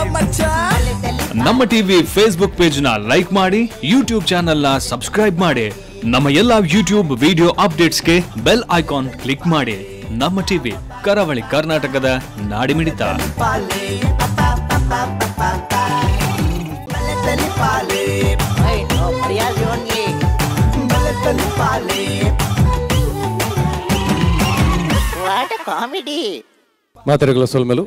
ನಮ್ಮ TV Facebook page ನ like ಮಾಡಿ, ಯೂಟ್ಯೂಬ್ ಚಾನೆಲ್ ನ ಸಬ್ಸ್ಕ್ರೈಬ್ ಮಾಡಿ. ನಮ್ಮ ಎಲ್ಲಾ ಯೂಟ್ಯೂಬ್ ವಿಡಿಯೋ ಅಪ್ಡೇಟ್ಸ್ಗೆ ಬೆಲ್ ಐಕಾನ್ ಕ್ಲಿಕ್ ಮಾಡಿ. ನಮ್ಮ ಟಿವಿ, ಕರಾವಳಿ ಕರ್ನಾಟಕದ ನಾಡಿಮಿಡಿತ. ಮಾತರೆಗಳ ಸೊಲ್ಮೆಲು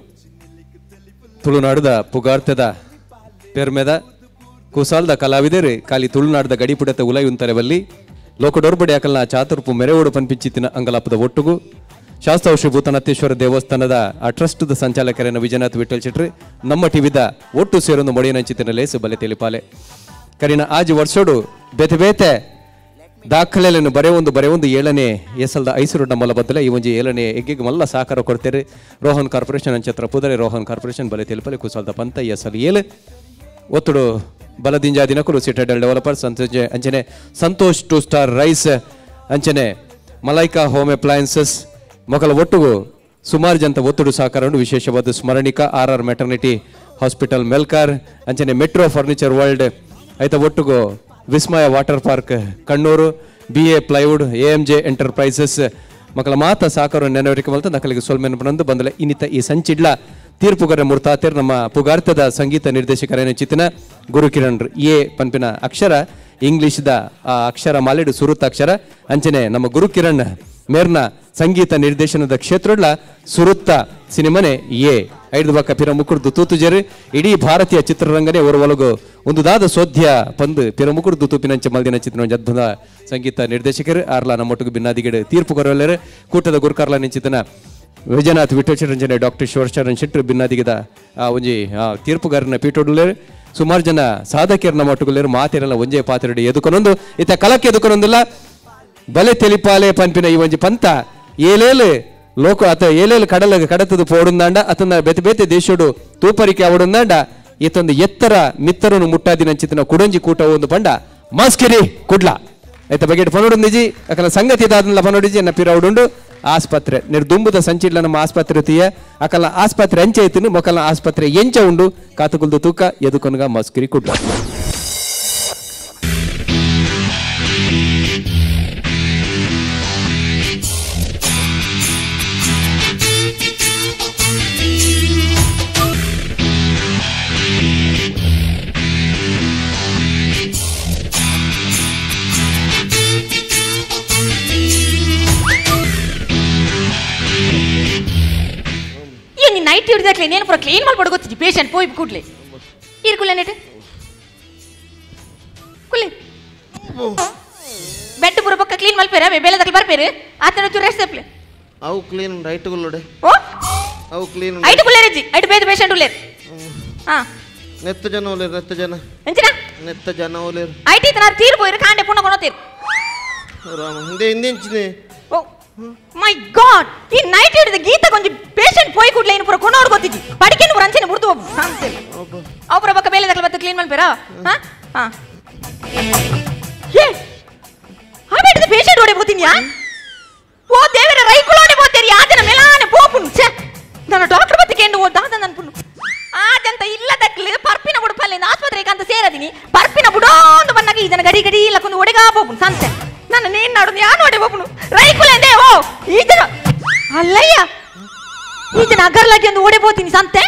ತುಳುನಾಡದ ಪುಗಾರ್ತದ ಪೆರ್ಮೆದ ಕುಸಾಲ್ದ ಕಲಾವಿದರು ಖಾಲಿ ತುಳುನಾಡದ ಗಡಿಪುಡತ ಉಲಯುಂತರೆ ಬಲ್ಲಿ ಲೋಕಡೋರ್ಬಡಿ ಅಕಲ್ನ ಚಾತುರ್ಪು ಮೆರೆಯೋಡು ಪನ್ಪಿಂಚಿತ್ತಿನ ಅಂಗಲಾಪದ ಒಟ್ಟುಗು ಶಾಸ್ತ್ರ ಶ್ರೀ ಭೂತನಾಥೇಶ್ವರ ದೇವಸ್ಥಾನದ ಆ ಟ್ರಸ್ಟ್ದ ಸಂಚಾಲಕರನ್ನ ವಿಜಯನಾಥ್ ವಿಠಲ್ ಚಿಟ್ರಿ ನಮ್ಮ ಟಿವಿದ ಒಟ್ಟು ಸೇರೊಂದು ಮೊಡಿಯನಂಚಿತ್ತಿನ ಲೇಸು ಬಲೆ ತೆಲಿಪಾಲೆ ಕರಿನ ಆಜಿ ವರ್ಷೋಡು ಬೇತೆ ಬೇತೆ ದಾಖಲೆಯನ್ನು ಬರೆಯೊಂದು 7ನೇ ಎಸಲ್ದ ಐಸರುಡ್ಡ ಮಲ್ಲ ಬದಲ ಈ ಒಂಜಿ 7ನೇ ಎಗ್ಗಿಗೆ ಮಲ್ಲ ಸಹಕಾರ ಕೊಡ್ತೇವೆ. ರೋಹನ್ ಕಾರ್ಪೊರೇಷನ್ ಅಂಚತ್ರ ಪುದರೆ ರೋಹನ್ ಕಾರ್ಪೊರೇಷನ್ ಬಲೆ ತೆಲುಪಲೆ ಕುಸಲ್ದ ಪಂತ ಎಸಲ್ 7 ಒತ್ತುಡು ಬಲದಿಂಜಾ ದಿನಕರು ಸಿಟಡೆಲ್ ಡೆವಲಪರ್ಸ್ ಅಂಚನೆ ಸಂತೋಷ್ 2 ಸ್ಟಾರ್ ರೈಸ್ ಅಂಚನೆ ಮಲೈಕಾ ಹೋಮ್ ಅಪ್ಲಯನ್ಸಸ್ ಮೊಕಲ ಒಟ್ಟುಗು ಸುಮಾರು ಜನ ಒತ್ತುಡು ಸಹಕಾರ ವಿಶೇಷವಾದ ಸ್ಮರಣಿಕ RR ಮೆಟರ್ನಿಟಿ ಹಾಸ್ಪಿಟಲ್ ಮೆಲ್ಕಾರ್ ಅಂಚನೆ ಮೆಟ್ರೋ ಫರ್ನಿಚರ್ ವರ್ಲ್ಡ್ ಐತ ಒಟ್ಟುಗು Vismaya water park Kannur BA plywood AMJ enterprises ಮಕ್ಕಳ ಮಾತ ಸಾಕಾರ ನೆನವರಿಕೆ ಮಲ್ತ ನಕಲಿಗೆ ಸೊಲ್ಮೆನ್ ಬಂದಲೆ ಇನ್ನಿತ ಈ ಸಂಚಿಡ್ಲ ತೀರ್ಪುಗರ ಮುರ್ತಾತಿರ್ ನಮ್ಮ ಪುಗಾರ್ಥದ ಸಂಗೀತ ನಿರ್ದೇಶಕರೇನ ಚಿತ್ತಿನ ಗುರುಕಿರಣ್ ಎ ಪನ್ಪಿನ ಅಕ್ಷರ ಇಂಗ್ಲಿಷ್ದ ಆ ಅಕ್ಷರ ಮಾಲೆಡು ಸುರುತ್ ಅಕ್ಷರ ಅಂಚನೆ ನಮ್ಮ ಗುರುಕಿರಣ್ ಮೇರ್ನ ಸಂಗೀತ ನಿರ್ದೇಶನದ ಕ್ಷೇತ್ರಡ್ಲ ಸುರುತ್ತ ಸಿನಿಮನೆ ಎ 5 ಬಕ್ಕ ಪಿರ ಮುಕುರ್ದು ತೂತುಜೆರು ಇಡೀ ಭಾರತೀಯ ಚಿತ್ರರಂಗನೇ ಒರವಲಗು ಒಂದು ದಾದ ಸೋಧ್ಯ ಪಂದು ಪಿರ ಮುಕುರ್ದು ತೂಪಿನಂಚ ಮಲ್ದಿನ ಚಿತ್ರ ಅದ್ಭುತ ಸಂಗೀತ ನಿರ್ದೇಶಕರು ಆರ್ಲ ನಮ್ಮೊಟ್ಟಿಗೆ ಭಿನ್ನಾದಿಗಡೆ ತೀರ್ಪು ಕೊರವಲ್ಲರು ಕೂಟದ ಗುರುಕಾರ್ಲ ನಿಂಚಿತನ ವಿಜಯನಾಥ್ ವಿಠಲ್ ಡಾಕ್ಟರ್ ಶಿವಶರಣ್ ಶೆಟ್ರು ಭಿನ್ನಾದಿಗದ ಒಂಜಿ ತೀರ್ಪುಗಾರನ ಪೀಠೋಡುಲೇರು ಸುಮಾರು ಜನ ಸಾಧಕರನ್ನ ಮಟ್ಟುಗುಲೇರು ಮಾತಿರಲ್ಲ ಒಂಜೇ ಪಾತ್ರೆಡಿ ಎದುಕೊನೊಂದು ಇತ್ತ ಕಲಕ್ಕೆ ಎದುಕೊನೊಂದಿಲ್ಲ ಬಲೆ ತೆಲಿಪಾಲೆ ಪಂಪಿನ ಈ ಒಂಜಿ ಪಂತ ಏಲೇಲು ಲೋಕ ಅತ ಏಲೇಲು ಕಡಲ ಕಡತದು ಪೋಡುಂದಾಂಡ ಅತನ ಬೇತೆ ಬೇತೆ ದೇಶೋಡು ತೂಪರಿಕೆ ಅವಡುಂದಾಂಡ ಇತ್ತೊಂದು ಎತ್ತರ ಮಿತ್ತರನು ಮುಟ್ಟಾದಿನಂಚಿತನ ಕುಡಂಜಿ ಕೂಟ ಒಂದು ಪಂಡ ಮಾಸ್ಕಿರಿ ಕುಡ್ಲ ಐತ ಬಗೆಟ್ ಪನೋಡುಂದಿಜಿ ಅಕಲ ಸಂಗತಿ ದಾದನ ಪನೋಡಿಜಿ ನ ಪಿರವುಡುಂಡು ಆಸ್ಪತ್ರೆ ನಿರ್ದುಂಬುದ ಸಂಚಿಡ್ಲ ನಮ್ಮ ಆಸ್ಪತ್ರೆ ತೀಯ ಅಕಲ ಆಸ್ಪತ್ರೆ ಅಂಚೆ ಐತಿನು ಮೊಕಲ ಆಸ್ಪತ್ರೆ ಎಂಚ ಉಂಡು ಕಾತುಗುಲ್ದು ತೂಕ ಎದುಕೊನಗ ಮಾಸ್ಕಿರಿ ಕುಡ್ಲ ನೈಟ್ ಹಿಡಿದಾಕ್ಲೆ ನೇನು ಪೂರ ಕ್ಲೀನ್ ಮಾಡ್ಬಿಡು ಗೊತ್ತಿದ್ದಿ ಪೇಷಂಟ್ ಪೋಯ್ ಕೂಡ್ಲೆ ಇರ್ಕುಲ್ಲ ನೆಟ್ ಕುಲ್ಲಿ ಬೆಡ್ ಪೂರ ಪಕ್ಕ ಕ್ಲೀನ್ ಮಲ್ಪೇರ ಬೇಲೆದಕ್ಕೆ ಬರ್ಪೇರು ಆತನ ಚೂರು ರೆಸ್ಟ್ ತಪ್ಪಲೆ ಅವು ಕ್ಲೀನ್ ರೈಟ್ ಗುಲ್ಲೋಡೆ ಓ ಅವು ಕ್ಲೀನ್ ಐಟ್ ಗುಲ್ಲೇರಜ್ಜಿ ಐಟ್ ಬೇದ ಪೇಷಂಟ್ ಉಲ್ಲೇರ್ ಹಾ ನೆತ್ತ ಜನ ಉಲ್ಲೇರ್ ನೆತ್ತ ಜನ ಎಂಚಿನ ನೆತ್ತ ಜನ ಉಲ್ಲೇರ್ ಐಟ್ ಇತನ ತೀರ್ ಪೋಯ್ರು ಕಾಂಡೆ ಪುಣ್ಣ ಕೊನೋತೀರ್ ರಾಮ ಹಿಂದೆ ಹಿಂದೆ ಎಂಚಿನೆ ಓ ಮೈ ಗಾಡ್ ಈ ನೈಟ್ ಹಿಡಿದ ಗೀತ ಕೊಂಚ ಪೇಷಂಟ್ ಪೋಯ್ ಕೂಡ್ಲೆ ಇನ್ನು ಪೂರ ಕೊನೋಡ್ ಗೊತ್ತಿದ್ದಿ ಪಡಿಕೆನು ಪೂರ ಅಂಚೆನೆ ಮುರ್ದು ಅವು ಪೂರ ಪಕ್ಕ ಬೇಲೆದಕ್ಕೆ ಬತ್ತ ಕ್ಲೀನ್ ಮಲ್ಪೇರ ಹಾ ಹಾ ಏ ಆಬೇಡಿದ ಪೇಷಂಟ್ ಓಡೆ ಬೋತಿನ್ಯಾ ಓ ದೇವರ ರೈಕುಳೋನೆ ಬೋತೇರಿ ಆದನ ಮೇಲಾನೆ ಪೋಪುನು ಛೆ ನನ್ನ ಡಾಕ್ಟರ್ ಬತ್ತಿಗೆ ಎಂದು ಓ ದಾದ ನನ್ಪುನು ಆದಂತ ಇಲ್ಲದಕ್ಲೆ ಪರ್ಪಿನ ಬುಡುಪಲ್ಲಿಂದ ಆಸ್ಪತ್ರೆಗೆ ಅಂತ ಸೇರದಿನಿ ಪರ್ಪಿನ ಬುಡೋಂದು ಬಂದಾಗ ಇದನ್ನ ಗಡಿ ಗಡಿ ಇಲ್ಲಕೊಂದು ಒಡೆಗಾ ಪೋಪುನು ಸಂತೆ ನನ್ನ ನೇನ್ ನಾಡು ಯಾನು ಒಡೆ ಪೋಪುನು ರೈಕುಲೆಂದೆ ಓ ಈಜನ ಅಲ್ಲಯ್ಯ ಈಜನ ಅಗರ್ಲಾಗಿ ಒಂದು ಓಡೆ ಬೋತೀನಿ ಸಂತೆ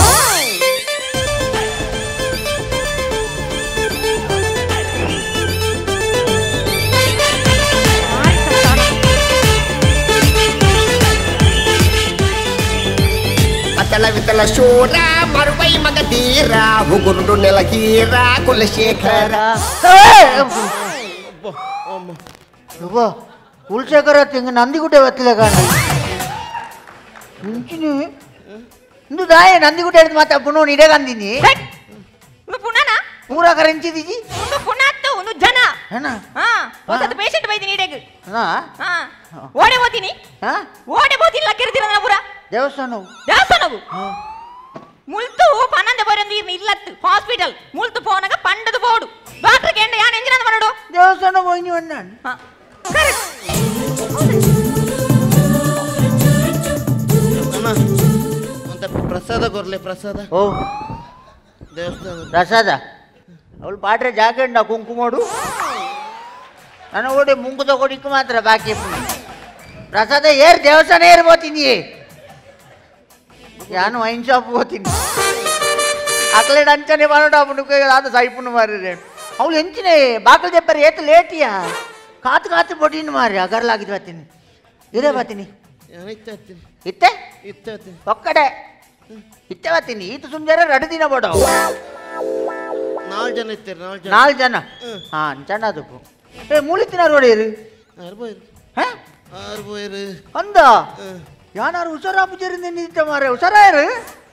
ಅತಳ ವಿತಳ ಶೂರ ಮರುವೈ ಮಗಧೀರ ಹುಗುರುಡು ನೆಲಗೀರ ಕುಲಶೇಖರ ಕುಲಶೇಖರ ತಿಂಗ ನಂದಿಗುಡ್ಡೆ ಒತ್ತಲೆ ಕಾಣ ಮುಂಚಿನಿ ಇಂದು ದಾಯ ನಂದಿಗುಡ್ಡೆ ಹಿಡಿದು ಮಾತಾ ಪುನಃ ನಿಡೆಗೆ ಅಂದಿನಿ ಪುನಃ ಪೂರ ಕರೆಂಚಿದೀಜಿ ಪುನಃ ಒಂದು ಜನ ಹಾ ಹೊಸದು ಪೇಷಂಟ್ ಬೈದಿನಿ ನಿಡೆಗೆ ಹಾ ಓಡೆ ಹೋತೀನಿ ಓಡೆ ಹೋತಿಲ್ಲ ಕೆರ್ತಿರ ಪೂರ ದೇವಸ್ಥಾನವು ಮುಲ್ತು ಪನ್ನಂದೆ ಬರಂದು ಇಲ್ಲತ್ತು ಹಾಸ್ಪಿಟಲ್ ಮುಲ್ತು ಪೋನಾಗ ಪಂಡದು ಬೋಡು ಡಾಕ್ಟರ್ ಕೆಂಡ ಯಾನ್ ಎಂಜಿನ ಬರಡು ದೇವಸ್ಥಾನ ಹೋಯ್ನಿ ವಣ್ಣನ್ ಪ್ರಸಾದ ಕೊರ್ಲೆ ಪ್ರಸಾದ ಓ ದೇವಸ್ಥಾನ ಪ್ರಸಾದ ಅವಳು ಪಾಟ್ರೆ ಜಾಕೆಂಡ ಕುಂಕುಮೋಡು ನನ್ನ ಓಡಿ ಮುಂಗು ತಗೊಡಿಕ್ಕೆ ಮಾತ್ರ ಬಾಕಿ ಪ್ರಸಾದ ಏರ್ ದೇವಸ್ಥಾನ ಏರ್ ಹೋತೀನಿ ಯಾನು ವೈನ್ ಶಾಪ್ ಹೋತೀನಿ ಅಕ್ಲೇಡ್ ಅಂಚನೆ ಮಾಡೋಣ ಅದು ಸೈಪುನು ಮಾರಿ ಅವಳು ಎಂಚಿನೇ ಬಾಕಲ್ చెప్పారు ಏತು ಲೇಟಿಯಾ ಕಾತು ಕಾತು ಬೊಡಿನ ಮಾರಿ ಅಗರ್ಲಾಗಿದ್ದು ಬರ್ತೀನಿ ಇರೇ ಬರ್ತೀನಿ ಇತ್ತೆ ಒಕ್ಕಡೆ ಇತ್ತೆ ಬರ್ತೀನಿ ಈತ ಸುಂದರ 2 ದಿನ ಬೋಡ 4 ಜನ ಇರ್ತಾರೆ 4 ಜನ ಹಾ ಚೆನ್ನದು ಏ ಮೂಲಿತ್ತಿನ ರೋಡೇರು ಅಂದ ಯಾರು ಹುಷಾರಾಪುಜರಿಂದ ನಿಂತ ಮಾರೆ ಹುಷಾರಾಯರು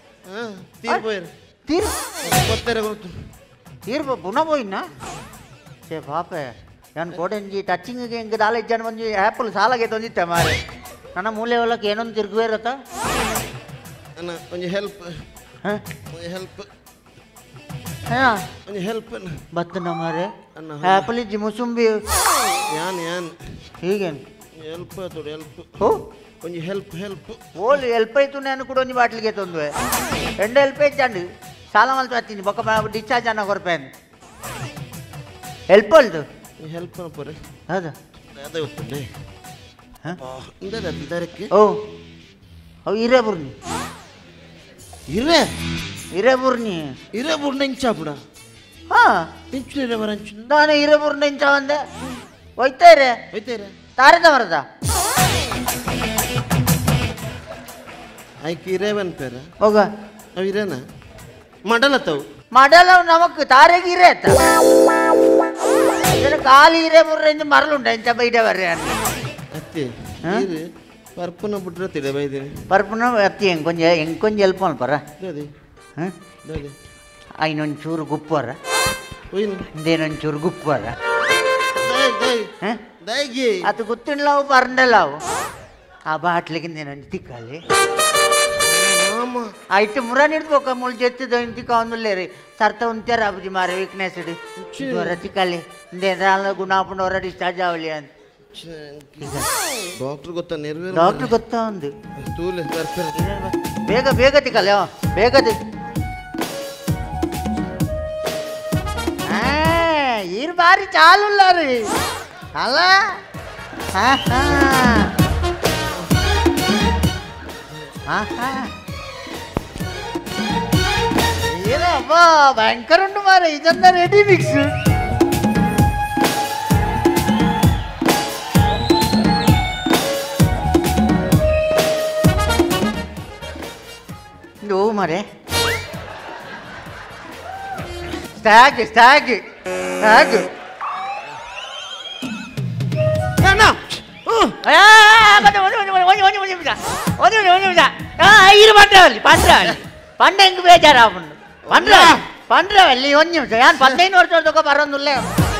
ತೀರ್ ಪುನಃ పోయినా ಸೇ ಪಾಪೆ ನಾನು ಕೋಡೆಂಜಿ ಟಚಿಂಗ್ಗೆ ಹಿಂಗೆ ದಾಲ ಇಜ್ಜಾನು ಬಂದು ಆ್ಯಪಲ್ ಸಾಲಾಗೆ ತಂದಿತ್ತೆ ಮಾರೆ ನನ್ನ ಮೂಲೆ ಹೊಲಕ್ಕೆ ಏನೊಂದು ತಿರುಗುವೆ ಇರತ್ತ ಒಂಜಿ ಹೆಲ್ಪ್ ಹೆಲ್ಪ್ ಒಂಜಿ ಹೆಲ್ಪ್ ಬತ್ತನ ಮಾರೆ ಆ್ಯಪಲ್ ಇಜ್ಜಿ ಮುಸುಂಬಿ ಯಾನ್ ಹೀಗೇನು ಹೆಲ್ಪ್ ತೋಡು ಹೆಲ್ಪ್ ಓ ಒಂಜಿ ಹೆಲ್ಪ್ ಹೆಲ್ಪ್ ಓಲ್ ಹೆಲ್ಪ್ ಆಯ್ತು ನಾನು ಕೂಡ ಒಂಜಿ ಬಾಟ್ಲಿಗೆ ತಂದುವೆ 2 ಹೆಲ್ಪ್ ಇಜ್ಜಂಡು ಸಾಲ ಮಲ್ತು ಬರ್ತೀನಿ ಬೊಕ್ಕ ಡಿಸ್ಚಾರ್ಜ್ ಅನ್ನ ಕೊರಪೇನು ಹೆಲ್ಪ್ ಅಲ್ದು ಹೆಲ್ಪ್ ಪೋರೆ ಹೌದಾ ಅದೇ ಗೊತ್ತುಂಡೆ ಇದಕ್ಕೆ ಓ ಅವು ಇರೇ ಬುರ್ನಿ ಇರೇ ಬುರ್ನಿ ಇಂಚಾಪುಡ ಹಾ ಇಂಚು ಇರೇ ಬರಂಚು ನಾನು ಇರೇ ಬುರ್ನಿ ಇಂಚ ಒಂದೆ ಒಯ್ತಾರೆ ತಾರದ ಮರದ ಆಯ್ಕೆ ಇರೇವನ್ ಪೇರ ಹೋಗ ಅವು ಇರೇನ ಮಡಲತ್ತವು ಮಡಲ ನಮಕ್ ತಾರೆಗೆ ಇರೇ ಅತ್ತ ಕಾಲಿ ಇರೇ ಬುರ್ರಿಂದ ಮರಳುಂಡ ಇಂಚ ಬೈಡೆ ಬರ್ರೆ ಅತ್ತೆ ಪರ್ಪುನ ಬಿಟ್ರೆ ತಿಡೆ ಬೈದೇನೆ ಪರ್ಪುನ ಅತ್ತಿ ಹೆಂಗೊಂದು ಹೆಲ್ಪ್ ಅನ್ಪರ ಇನ್ನೊಂಚೂರು ಗುಪ್ಪರ ಇಂದೇನೊಂಚೂರು ಗುಪ್ಪರ ಅದು ಗೊತ್ತಿಲ್ಲವು ಪರಂಡಲ್ಲವು ಆ ಬಾಟ್ಲಿಗೆ నేనొంచి తిక్కాలి అయితే మురా నిడుకోక ముళ్ళు చెత్తదో ఇంటికి అందులేరు సర్త ఉంచారు అబ్బుజి మారే వీక్నెస్ జ్వర తిక్కాలి నేరాల గుణాపున ಹೊರ ಡಿಸ್ಚಾರ್ಜ್ ಆಗಲಿ ಅಂತ ಡಾಕ್ಟರ್ ಗೊತ್ತಾ ನೆರವೇರು ಡಾಕ್ಟರ್ ಗೊತ್ತಾ ಒಂದು ತೂಲೆ ಬೇಗ ಬೇಗ ತಿಕ್ಕಲ್ಲ ಬೇಗ ఈరు భారీ చాలు ఉన్నారు అలా అబ్బా భయంకర ఉండు మరి ఇదంతా రెడీ మిక్స్ నువ్వు మరే స్టాగ్ స్టాగ్ స్టాగ్ ஐயரு பண்றவல்லி பண்றவல்லி பண்ண எங்க பேச்சாரா பண்ணு பண்றவல்லி ஒரு நிமிஷம் யான் 15 வருஷத்துக்கு பறந்துள்ள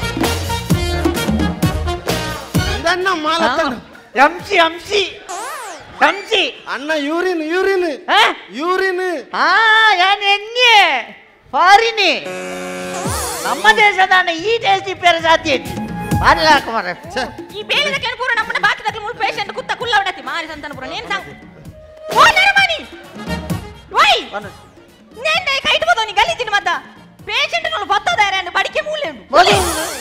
எம்சி எம்சி எம்சி ಅಣ್ಣ ಯೂರಿನ್ ಯೂರಿನ್ ಯೂರಿನ್ ಯಾನ್ ಎಣ್ಣೆ ಫಾರಿನಿ ನಮ್ಮ ದೇಶದ ಈ ಟೇಸ್ಟ್ ಪೇರ ಸಾಧ್ಯ ಮಾರಲಾಕ ಮಾರ ಈ ಬೇಲಿದ ಕೆಣಪೂರ ನಮ್ಮನ ಬಾಕಿದ ಮೂರು ಪೇಷಂಟ್ ಕುತ್ತ ಕುಲ್ಲ ಹೊಡತಿ ಮಾರಿ ಸಂತಾನಪುರ ನೇನ್ ಸಂಗ ಓ ನರಮಣಿ ಓಯ್ ನೇನ್ ಕೈಟ್ ಬೋದೋನಿ ಗಲಿಜಿನ ಮತ್ತ ಪೇಷಂಟ್ ನಳು ಬತ್ತದಾರೆ ಅಂದು ಬಡಿಕೆ ಮೂಲೆ ಉಂಡು ಬೋಲಿ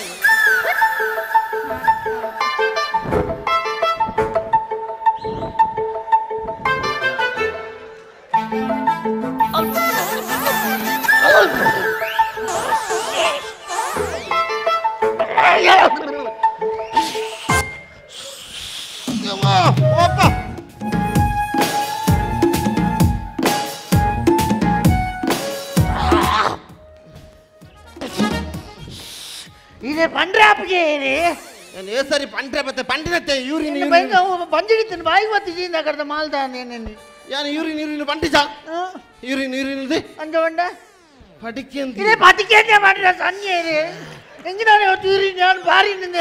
இது பண்றாப்புக்கு ಏ ಸರಿ ಪಂಟ್ರೆ ಬತ್ತೆ ಪಂಟಿನತ್ತೆ ಯೂರಿನ್ ಪಂಜಿಡಿತೀನಿ ಬಾಯಿಗೆ ಬತ್ತಿಸಿ ಕಡ್ದ ಮಾಲ್ದ ನೇನು ಯಾನು ಯೂರಿನ್ ಯೂರಿನ್ ಪಂಟಿಸ ಯೂರಿನ್ ಯೂರಿನ್ ಇದೆ ಅಂಜಕೊಂಡ ಪಟಿಕೆ ಅಂತ ಇದೇ ಪಟಿಕೆ ಅಂತ ಮಾಡಿರ ಸನ್ನೆ ಇದೆ ಹೆಂಗಿನಾನೆ ಇವತ್ತು ಯೂರಿನ್ ನಾನು ಬಾರಿ ನಿಂದ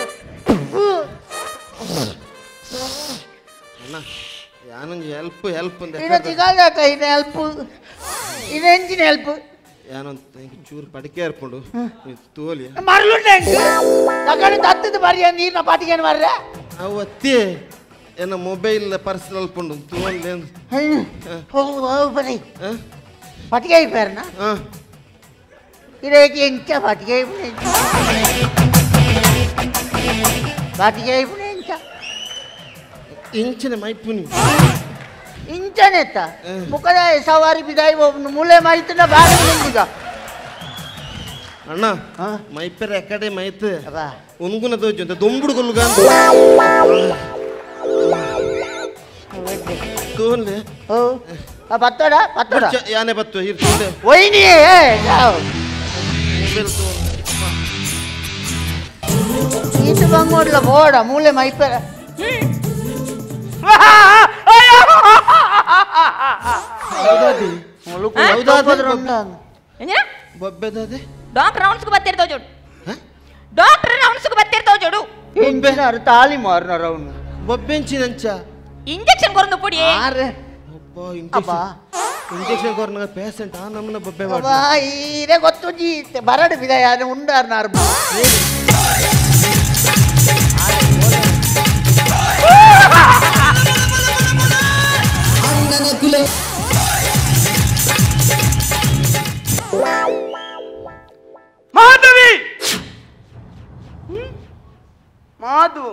ಅಣ್ಣ ಯಾನೊಂದು ಹೆಲ್ಪ್ ಹೆಲ್ಪ್ ಅಂತ ಇದು ಸಿಗಾಲಾಕ ಇದು ಹೆಲ್ಪ್ ಇದು ಎಂಜಿನ ಹೆಲ್ಪ್ ಯಾನೊಂದು ಚೂರು ಪಟಿಕೆ ಹರ್ಕೊಂಡು ತೋಲಿ ಮರಳುಂಡ ತಗೊಂಡು ತತ್ತದ ಬಾರಿ ನೀರಿನ ಪಾಟಿಗೆ ಮಾರ್ರೆ ಅವು ಅತ್ತಿ ಏನ ಮೊಬೈಲ್ ಪರ್ಸ್ ಅಲ್ಕೊಂಡು ತೋಲಿ ಬರೀ ಪಟಿಗೆ అయిపోయారనా ఇరేకి ఎంచ బతికే బతికే ఎంచ ಇಂಚಿನ ಮೈಪುನಿ ಇಂಚನೆತ್ತ ಮುಖದ ಸವಾರಿ ಬಿದಾಯಿ ಮೂಲೆ ಮೈತನ ಬಾಳ ನಿಂಗ ಅಣ್ಣ ಮೈಪೆರ ಎಕಡೆ ಮೈತ್ ಅಬ್ಬಾ ಉನ್ಗುನ ದೋಜು ಅಂತ ದೊಂಬುಡು ಕೊಲ್ಗ ತೋನ್ಲೆ ಓ ಆ ಬತ್ತಡ ಬತ್ತಡ ಯಾನೆ ಬತ್ತು ಇರ್ತಿದೆ ಒಯ್ನಿ ಮೊಬೈಲ್ ತೋನ್ ಈತ ಬಂಗೋಡ್ಲ ಬೋಡ ಮೂಲೆ ಮೈಪೆರ ಹೌದಾದಿ ಬೊಬ್ಬೆದಾದೆ ಡಾಕ್ಟರ್ ರೌಂಡ್ಸ್ಗೆ ಬರ್ತಿರ್ತಾವ ಜೋಡು ಡಾಕ್ಟರ್ ರೌಂಡ್ಸ್ಗೆ ಬರ್ತಿರ್ತಾವ ಜೋಡು ಎಂಚಿನಾರು ತಾಳಿ ಮಾರ್ನಾರ ಅವನು ಬೊಬ್ಬೆಂಚಿನಂಚ ಇಂಜೆಕ್ಷನ್ ಕೊರಂದು ಪುಡಿ ಆರೆ ಅಬ್ಬಾ ಅಬ್ಬಾ ಇಂಜೆಕ್ಷನ್ ಕೊರ್ನ ಪೇಷಂಟ್ ಆ ನಮ್ಮನ್ನ ಬೊಬ್ಬೆ ಮಾಡಿ ಅಬ್ಬಾ ಈರೆ ಗೊತ್ತು ಜಿ ಬರಡು ಬಿದಾಯ ಉಂಡಾರ್ನಾರು ಮಾಧವಿ ಮಾದು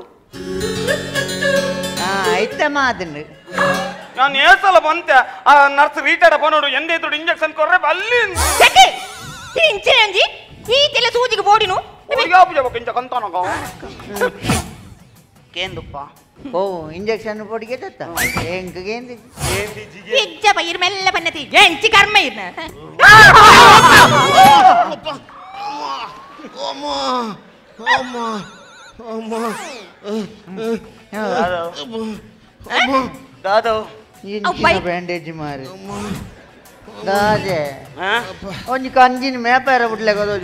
ಐತೆ ಮಾದನ್ರಿ ನಾನು ಏಸಲ ಬಂತೆ ಆ ನರ್ಸ್ ರೀಟೆಡ್ ಬಂದೋಡು ಎಂದೇ ಇದ್ರು ಇಂಜೆಕ್ಷನ್ ಕೊರ್ರೆ ಅಲ್ಲಿ ಯಾಕೆ ಇಂಚಿನಂಜಿ ಈ ತೆಲೆ ಸೂಜಿಗೆ ಬೋಡಿನು ಇಂಜ ಕಂತಾನಗ ಕೇಂದುಪ್ಪ ಓ ಇಂಜೆಕ್ಷನ್ ಪೊಡಿಗೆ ತತ್ತ ಹೆಂಗೇಂದಿ ಇಜ್ಜ ಬೈರ್ ಮೆಲ್ಲ ಬನ್ನತಿ ಎಂಚಿ ಕರ್ಮ ಇರ್ನ ಅಮ್ಮ ಅಮ್ಮ ಅಮ್ಮ ದಾದೋ ಬ್ಯಾಂಡೇಜ್ ಮಾರಿ ದಾಜೆ ಒಂಜಿ ಕಂಜಿನ ಮೇಪಾರ ಬಿಡ್ಲೆ ಗೊತ್ತೋಜು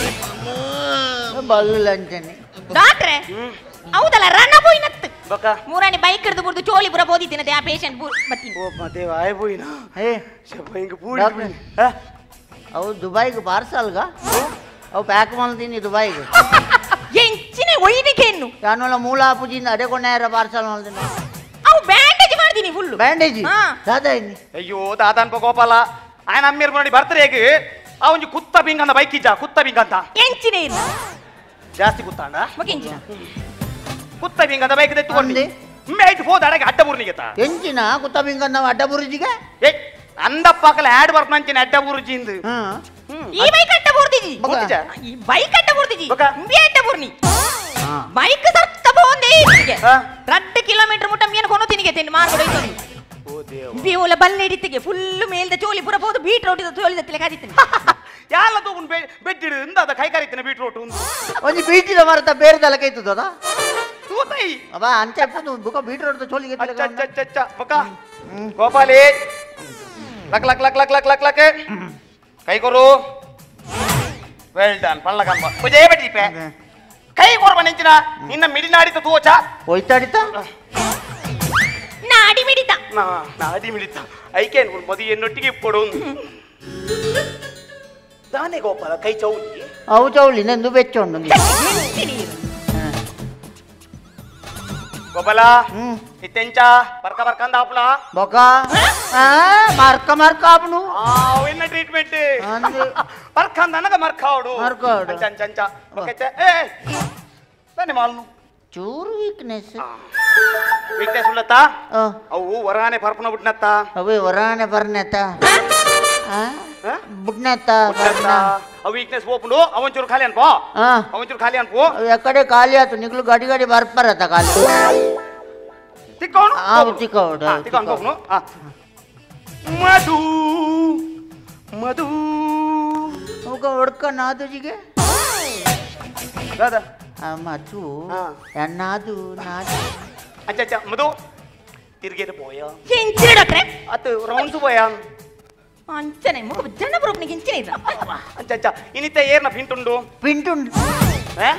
ಬಲ್ಲು ಲಂಚನಿ ಡಾಕ್ಟ್ರೆ ಹೌದಲ್ಲ ರನ್ನ ಬೋಯ್ನತ್ತು ಬಕ ಮೂರನೇ ಬೈಕ್ ಹಿಡಿದು ಬಿಡ್ದು ಚೋಳಿ ಬುರ ಬೋದಿತ್ತಿನದೆ ಆ ಪೇಷಂಟ್ ಬತ್ತಿ ಓ ಮತ್ತೆ ಆಯ್ ಬೋಯ್ನಾ ಏ ಶಪ ಹಿಂಗ ಬೂಡಿ ಡಾಕ್ಟ್ರೆ ಅವು ದುಬೈಗೆ ಪಾರ್ಸಲ್ಗ ಅವು ಪ್ಯಾಕ್ ಮಾಡ್ತೀನಿ ದುಬೈಗೆ ಎಂಚಿನ ಒಯ್ದಿಕೆನ್ನು ಯಾನೊಲ ಮೂಲ ಪೂಜಿಂದ ಅಡೆ ಕೊನೆಯರ ಪಾರ್ಸಲ್ ಮಾಡ್ತೀನಿ ಅವು ಬ್ಯಾಂಡೇಜ್ ಮಾಡ್ತೀನಿ ಫುಲ್ ಬ್ಯಾಂಡೇಜ್ ಹಾ. ದಾದಾ ಇನ್ನಿ ಅಯ್ಯೋ ದಾದಾನ್ ಗೋಪಾಲ ఆయన అమ్మేరు ನೋಡಿ బర్త్డేకి ಅವನು ಕುತ್ತ ಬಿಂಗ್ ಅಂತ ಬೈಕ್ ಇಜ್ಜ ಕುತ್ತ ಬಿಂಗ್ ಅಂತ ಎಂಚಿನ ಇಲ್ಲ ಜಾಸ್ತಿ ಕುತ್ತಾಂಡ ಮಗಿಂಚಿನ ಕುತ್ತ ಬಿಂಗ್ ಅಂತ ಬೈಕ್ ತೆತ್ತುಕೊಂಡು ಮೇಟ್ ಹೋದ ಅಡಗೆ ಅಡ್ಡ ಬುರ್ನಿಗೆತ ಎಂಚಿನ ಕುತ್ತಬಿಂಗ ನಾವು ಅಡ್ಡ ಬುರುಜಿಗೆ ಏ ಅಂದ ಪಕ್ಕಲ ಆಡ್ ಬರ್ಪ ನಂಚಿನ ಅಡ್ಡ ಬುರ್ಜಿಂದು ಈ ಬೈಕ್ ಅಡ್ಡ ಬುರ್ದಿಜಿ ಬುರ್ದಿಜ ಈ ಬೈಕ್ ಅಡ್ಡ ಬುರ್ದಿಜಿ ಬಕ. ಇಂಬಿ ಅಡ್ಡ ಬುರ್ನಿ ಬೈಕ್ ಸರ್ತ ಬೋಂದೆ ಇತ್ತಿಗೆ ಹಾ. 2 ಕಿಲೋಮೀಟರ್ ಮುಟ್ಟ ಮೀನು ಕೊನು ತಿನಿಗೆ ತಿನ್ನು ಮಾರ್ಕೊಂಡು ಹೋಯ್ತು ಓ ದೇವ ಬಿಯೋಲ ಬಲ್ಲೆ ಹಿಡಿತಿಗೆ ಫುಲ್ ಮೇಲ್ದ ಚೋಲಿ ಪುರ ಬೋದು ಬೀಟ್ರೋಟ್ ಇದು ಚೋಲಿದ ತಿಲೆ ಕಾದಿತ್ತಿನಿ ಯಾಲ ತಗೊಂಡು ಬೆಟ್ಟಿಡು ಇಂದ ಅದ ಕೈ ಕರಿತಿನ ಬೀಟ್ರೋಟ್ ಒಂದು ಒಂಜಿ ಬೀಟಿದ ಮರತ ಬೇರೆ ತಲಕೈತದ ಅದ ತೂತೈ ಅವ ಅಂಚೆ ಬುಕ ಬೀಟ್ರೋಟ್ ಚೋಲಿಗೆ ಅಚ್ಚ ಅಚ್ಚ ಅಚ್ಚ ಅಚ್ಚ ಬಕ ಗೋಪಾಲಿ ಲಕ್ ಲಕ್ ಲಕ್ ಲಕ್ ಲಕ್ ಲಕ್ ಲಕ್ ಕೈ ಕೊರು ವೆಲ್ ಡನ್ ಪಳ್ಳ ಕಂಬ ಪೂಜೆ ಬಟ್ಟಿ ಪೆ ಕೈ ಕೊರ್ಬ ನೆಂಚಿನ ನಿನ್ನ ಮಿಡಿನಾಡಿತ ತೂಚ ಹೋಯ್ತಾಡಿತ ನಾಡಿ ಮಿಡಿತ ನಾಡಿ ಮಿಡಿತ ಐಕೆ ಮದಿ ಎನ್ನೊಟ್ಟಿಗೆ ಕೊಡು ದಾನೆ ಗೋಪಾಲ ಕೈ ಚೌಲಿ ಅವು ಚೌಳಿ ನಂದು ಬೆಚ್ಚೊಂಡು ಗೋಪಾಲ ಇತ್ತೆಂಚ ಬರ್ಕ ಬರ್ಕಂದ ಆಪುಲ ಬೊಕ ಮರ್ಕ ಮರ್ಕ ಆಪನು ಎನ್ನ ಟ್ರೀಟ್ಮೆಂಟ್ ಅಂದು ಬರ್ಕಂದ ನನಗ ಮರ್ಕಾವಡು ಮರ್ಕಾವಡು. ಅಂಚ ಅಂಚ ಬಕೆಚ್ಚ ಏ ಬನ್ನಿ ಮಾಲ್ನು ಚೂರು ವೀಕ್ನೆಸ್ ವೀಕ್ನೆಸ್ ಉಳ್ಳತ್ತ ಅವು ವರಾನೆ ಪರ್ಪನ ಬಿಟ್ನತ್ತ ಅವೇ ಹೊರಾನೆ ಬರ್ನೆತ ಬುಡ್ನೆತ ಬರ್ನ ಅವು ವೀಕ್ನೆಸ್ ಓಪುಂಡು ಅವಂಚೂರು ಖಾಲಿ ಅನ್ಪೋ ಅವಂಚೂರು ಖಾಲಿ ಅನ್ಪೋ ಎಕಡೆ ಖಾಲಿ ಆತು ನಿಗ್ಲು ಗಡಿ ಗಡಿ ಬರ್ಪರತ ಖಾಲಿ ತಿಕ್ಕೋನು ತಿಕ್ಕೌಡು ತಿಕ್ಕೊಂಡು ಹೋಗ್ನು ಮಧು ಮಧು ಅವಕ ಹೊಡ್ಕ ನಾದುಜಿಗೆ ದಾದಾ ಮಧು ಹಾ. ನಾದು ನಾದು ಅಚ್ಚ ಅಚ್ಚ ಮಧು ತಿರ್ಗೇದು ಪೋಯ ಎಂಚಿನ ಡಾಕ್ಟ್ರೆ ಅತ್ತು ರೌಂಡ್ಸ್ ಪೋಯ ಅಂಚನೆ ಮುಖ ಜನ ಬರೋಬ್ನಿಗೆ ಎಂಚಿನ ಇಲ್ಲ ಅಚ್ಚ ಅಚ್ಚ ಇನ್ನಿತ್ತ ಏರ್ನ ಪಿಂಟುಂಡು ಪಿಂಟುಂಡು ಹಾ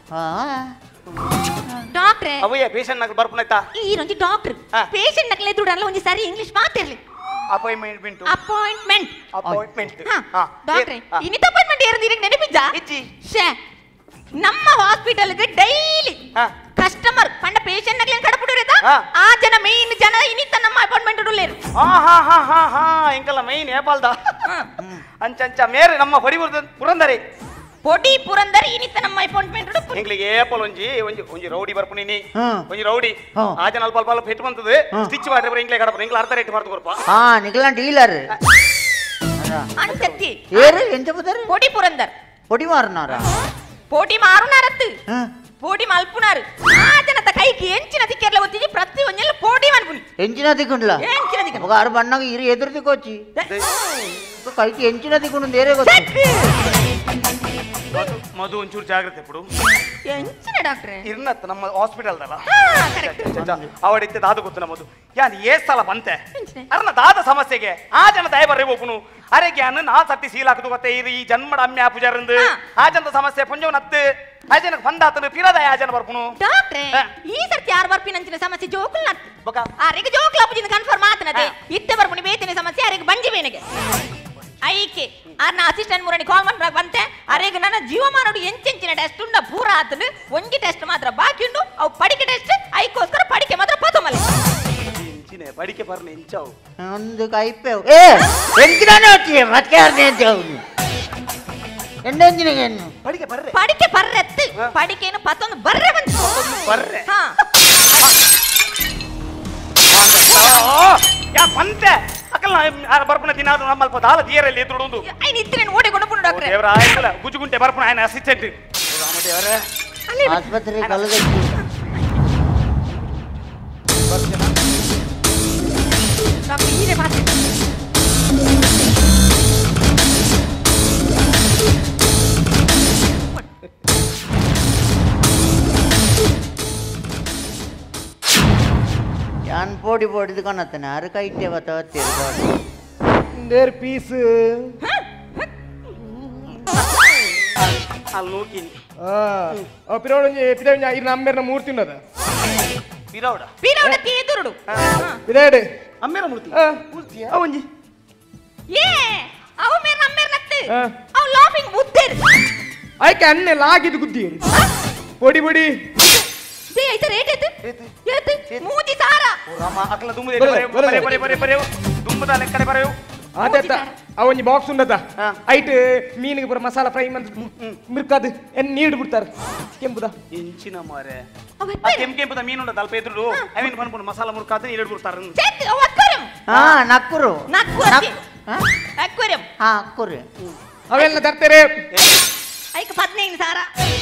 ಡಾಕ್ಟ್ರೆ ಅವಯ್ಯ ಪೇಷಂಟ್ ನಗಲು ಬರ್ಪುನೈತಾ ಈ ರಂಜಿ ಡಾಕ್ಟರ್ ಹಾ. ಪೇಷಂಟ್ ನಕಲೆ ದುಡಲ್ಲ ಒಂಜಿ ಸರಿ ಇಂಗ್ಲಿಷ್ ಮಾತಿರ್ಲಿ ಅಪಾಯಿಂಟ್ಮೆಂಟ್ ಪಿಂಟು ಅಪಾಯಿಂಟ್ಮೆಂಟ್ ಅಪಾಯಿಂಟ್ಮೆಂಟ್ ಡಾಕ್ಟ್ರೆ ಇನ್ನಿತ ಅಪಾಯಿಂಟ್ಮೆಂಟ್ ಏರಂದು ಇದಕ್ಕೆ ನೆನಪಿಜ್ಜ ಇಜ್ಜಿ ಶೇ ನಮ್ಮ ಹಾಸ್ಪಿಟಲ್ಗೆ ಡೈಲಿ ಹಾ. ಕಸ್ಟಮರ್ ಪಂಡ ಪೇಷಂಟ್ ನಕಲೆ ಕಡಪುಡಿರತ ಹಾ. ಆ ಜನ ಮೇನ್ ಜನ ಇನ್ನಿತ ನಮ್ಮ ಅಪಾಯಿಂಟ್ಮೆಂಟ್ ಉಳ್ಳೇರು ಹಾ ಹಾ ಹಾ ಹಾ ಹಾ ಇಂಕಲ್ಲ ಮೈನ್ ಏಪಾಲ್ದ ಅಂಚ ಮೇರೆ ನಮ್ಮ ಪಡಿ ಪುರಂದರಿ ಪೊಡಿ ಪುರಂದರಿ ಇನಿತ ನಮ್ಮ ಅಪಾಯಿಂಟ್ಮೆಂಟ್ ಎಂಗ್ಲಿಗೆ ಏಪಲ್ ಒಂಜಿ ಒಂಜಿ ಒಂಜಿ ರೌಡಿ ಬರ್ಪುನಿ ಒಂಜಿ ರೌಡಿ ಆಜನ ಅಲ್ಪ ಅಲ್ಪ ಅಲ್ಪ ಫಿಟ್ ಬಂತದೆ ಸ್ಟಿಚ್ ಮಾಡ್ರೆ ಬರ ಇಂಗ್ಲೇ ಕಡಪ ಇಂಗ್ಲ ಅರ್ಧ ರೇಟ್ ಮಾಡ್ತು ಕೊರಪ ನಿಗ್ಲ ಡೀಲರ್ ಅಂಚತ್ತಿ ಏರು ಎಂತ ಬುದರ್ ಪೊಡಿ ಪುರಂದರ್ పొడి మారున్నారా పోటీ మారునారత్తు పోటీ మల్పునారు ఆజనత కైకి ఎంచిన దిక్కెర్ల వచ్చింది ప్రతి ఒంజెల పోటీ మల్పుని ఎంచిన దిక్కుండ్లా ఎంచిన దిక్కు ఒక ఆరు బన్నగా ఇరు ఎదురు దిక్కొచ్చి కైకి ఎంచిన దిక్కుండు ఏరేకొచ్చి ಮಧು ಒಂಚೂರು ಜಾಗ್ರತೆ ఇప్పుడు ಎಂಚಿನ ಡಾಕ್ಟ್ರೆ ಇರ್ನತ್ ನಮ್ಮ ಹಾಸ್ಪಿಟಲ್ ದಲ್ಲ ಅವಡಿತ್ತೆ ದಾದ ಗೊತ್ತುನ ಮಧು ಯಾನ್ ಏ ಸಲ ಬಂತೆ ಅರ್ನ ದಾದ ಸಮಸ್ಯೆಗೆ ಆ ಜನ ದಯ ಬರ್ರೆ ಒಪ್ಪುನು ಅರೆ ಗ್ಯಾನ್ ನಾ ಸತ್ತಿ ಸೀಲಾಕದು ಗೊತ್ತೆ ಈ ಜನ್ಮಡ ಅಮ್ಮೆ ಪೂಜಾರಂದು ಆ ಜನದ ಸಮಸ್ಯೆ ಪುಂಜವ್ ನತ್ತು ಆ ಜನಕ್ಕೆ ಬಂದಾತನು ಪಿರದ ಆ ಜನ ಬರ್ಪುನು ಡಾಕ್ಟ್ರೆ ಈ ಸರ್ತಿ ಯಾರು ಬರ್ಪಿನಂಚಿನ ಸಮಸ್ಯೆ ಜೋಕುಲ್ ನತ್ತು ಆರಿಗೆ ಜೋಕುಲ ಪೂಜಿನ ಕನ್ಫರ್ಮ್ ಆತನದೆ ಇತ್ತೆ ಬರ್ಪುನಿ ಬೇತಿನ ಸಮಸ್ಯೆ ಆರಿಗೆ ಬಂಜಿಬೇನೆಗೆ ಐಕೆ ಆರ್ನ ಅಸಿಸ್ಟೆಂಟ್ ಮುರನಿ ಕಾಲ್ ಮಾಡ್ರ ಬಂತೆ ಅರೆಗ ನನ್ನ ಜೀವಮಾನೋಡು ಎಂಚೆಂಚಿನ ಟೆಸ್ಟ್ ಉಂಡ ಪೂರ ಆತನು ಒಂಜಿ ಟೆಸ್ಟ್ ಮಾತ್ರ ಬಾಕಿ ಉಂಡು ಅವು ಪಡಿಕೆ ಟೆಸ್ಟ್ ಐಕೋಸ್ಕರ ಪಡಿಕೆ ಮಾತ್ರ ಪತಮಲೆ ಎಂಚಿನೆ ಪಡಿಕೆ ಬರ್ನೆ ಎಂಚಾವು అందుకు అయిపోయావు ఏ ఎంచినానే వచ్చి బతికేర్నే ఎంచావు ఎండెంచినగేను ಪಡಿಕೆ ಬರ್ರೆ ಪಡಿಕೆ ಬರ್ರೆತ್ತು ಪಡಿಕೆನು ಪತ್ತೊಂದು ಬರ್ರೆ ಬಂತು ಬರ್ರೆ ಹಾ ಯಾ ಬಂತೆ ಅಕಲ್ ಬರ್ಪುನ ದಿನಾದು ನಮ್ಮಲ್ಪ ದಾಲ ದಿಯರಲ್ಲಿ ಎದುರುಡು ಐನ್ ಇತ್ತಿರೇನು ಓಡಿಕೊಂಡು ಬಂದು ಡಾಕ್ಟ್ರೆ ದೇವರ ಆಯ್ತಲ್ಲ ಗುಜುಗುಂಟೆ ಬರ್ಪುನ ఆయన ಅಸಿಸ್ಟೆಂಟ್ ರಾಮದೇವರೇ ఆసుపత్రి కలగచ్చి ಡಾಕ್ಟರ್ ಹೀರೆ ಮಾತು ಯಾನ್ ಪೋಡಿ ಪೋಡಿದು ಕಾಣತ್ತಾನೆ ಆರು ಕೈಟೆ ಬತ್ತವತ್ತೀರಿ ದೇರ್ ಪೀಸ್ ಅಲ್ಲಿ ನೋಡ್ತೀನಿ ಪಿರೋಡ್ ಪಿರೋಡ್ ಇದು ಅಮ್ಮೇರ್ನ ಮೂರ್ತಿ ಉನ್ನದ ಪಿರೌಡ ಪೀರೌಡ ತೇದುರುಡು ಪಿರೇಡ್ ಅಮ್ಮೇರ ಮೂರ್ತಿ ಮೂರ್ತಿಯ ಒಂಜಿ ಏ ಅವು ಮೇರ್ ನಮ್ಮೇರ್ ನತ್ತೆ ಅವು ಲಾಫಿಂಗ್ ಮುದ್ದೇರು ಆಯ್ಕೆ ಅನ್ನೆ ಲಾಗಿದ್ದು ಗುದ್ದೀರಿ ಪೊಡಿ ಪೊಡಿ ದೇ ಐತ ರೇಟ್ ಏತು ಏತು ಮೂಜಿ ಸಾರ ಓ ರಾಮ ಅಕಲ ದುಮ್ಮದೆ ಬರೆ ದುಮ್ಮದ ಲೆಕ್ಕಡೆ ಬರೆಯು ಆತ ಅವೊಂಜಿ ಬಾಕ್ಸ್ ಉಂಡದ ಐಟ್ ಮೀನಿಗೆ ಪೂರ ಮಸಾಲ ಫ್ರೈ ಮಂತ್ ಮಿರ್ಕದು ಎನ್ ನೀಡು ಬಿಡ್ತಾರೆ ಕೆಂಪುದ ಎಂಚಿನ ಮಾರೆ ಕೆಂಪುದ ಮೀನುಂಡ ಅಲ್ಪ ಎದುರು ಅವೇನು ಬಂದ್ಬಿಡು ಮಸಾಲ ಮುರ್ಕಾದ ನೀರು ಬಿಡ್ತಾರೆ ಚೆಕ್ ಅಕ್ವೇರಿಯಂ ನಕ್ಕುರು ಅಕ್ವೇರಿಯಂ ಅಕ್ಕುರು ಅವೆಲ್ಲ ತರ್ತಾರೆ ಐಕ 15 ಸಾರ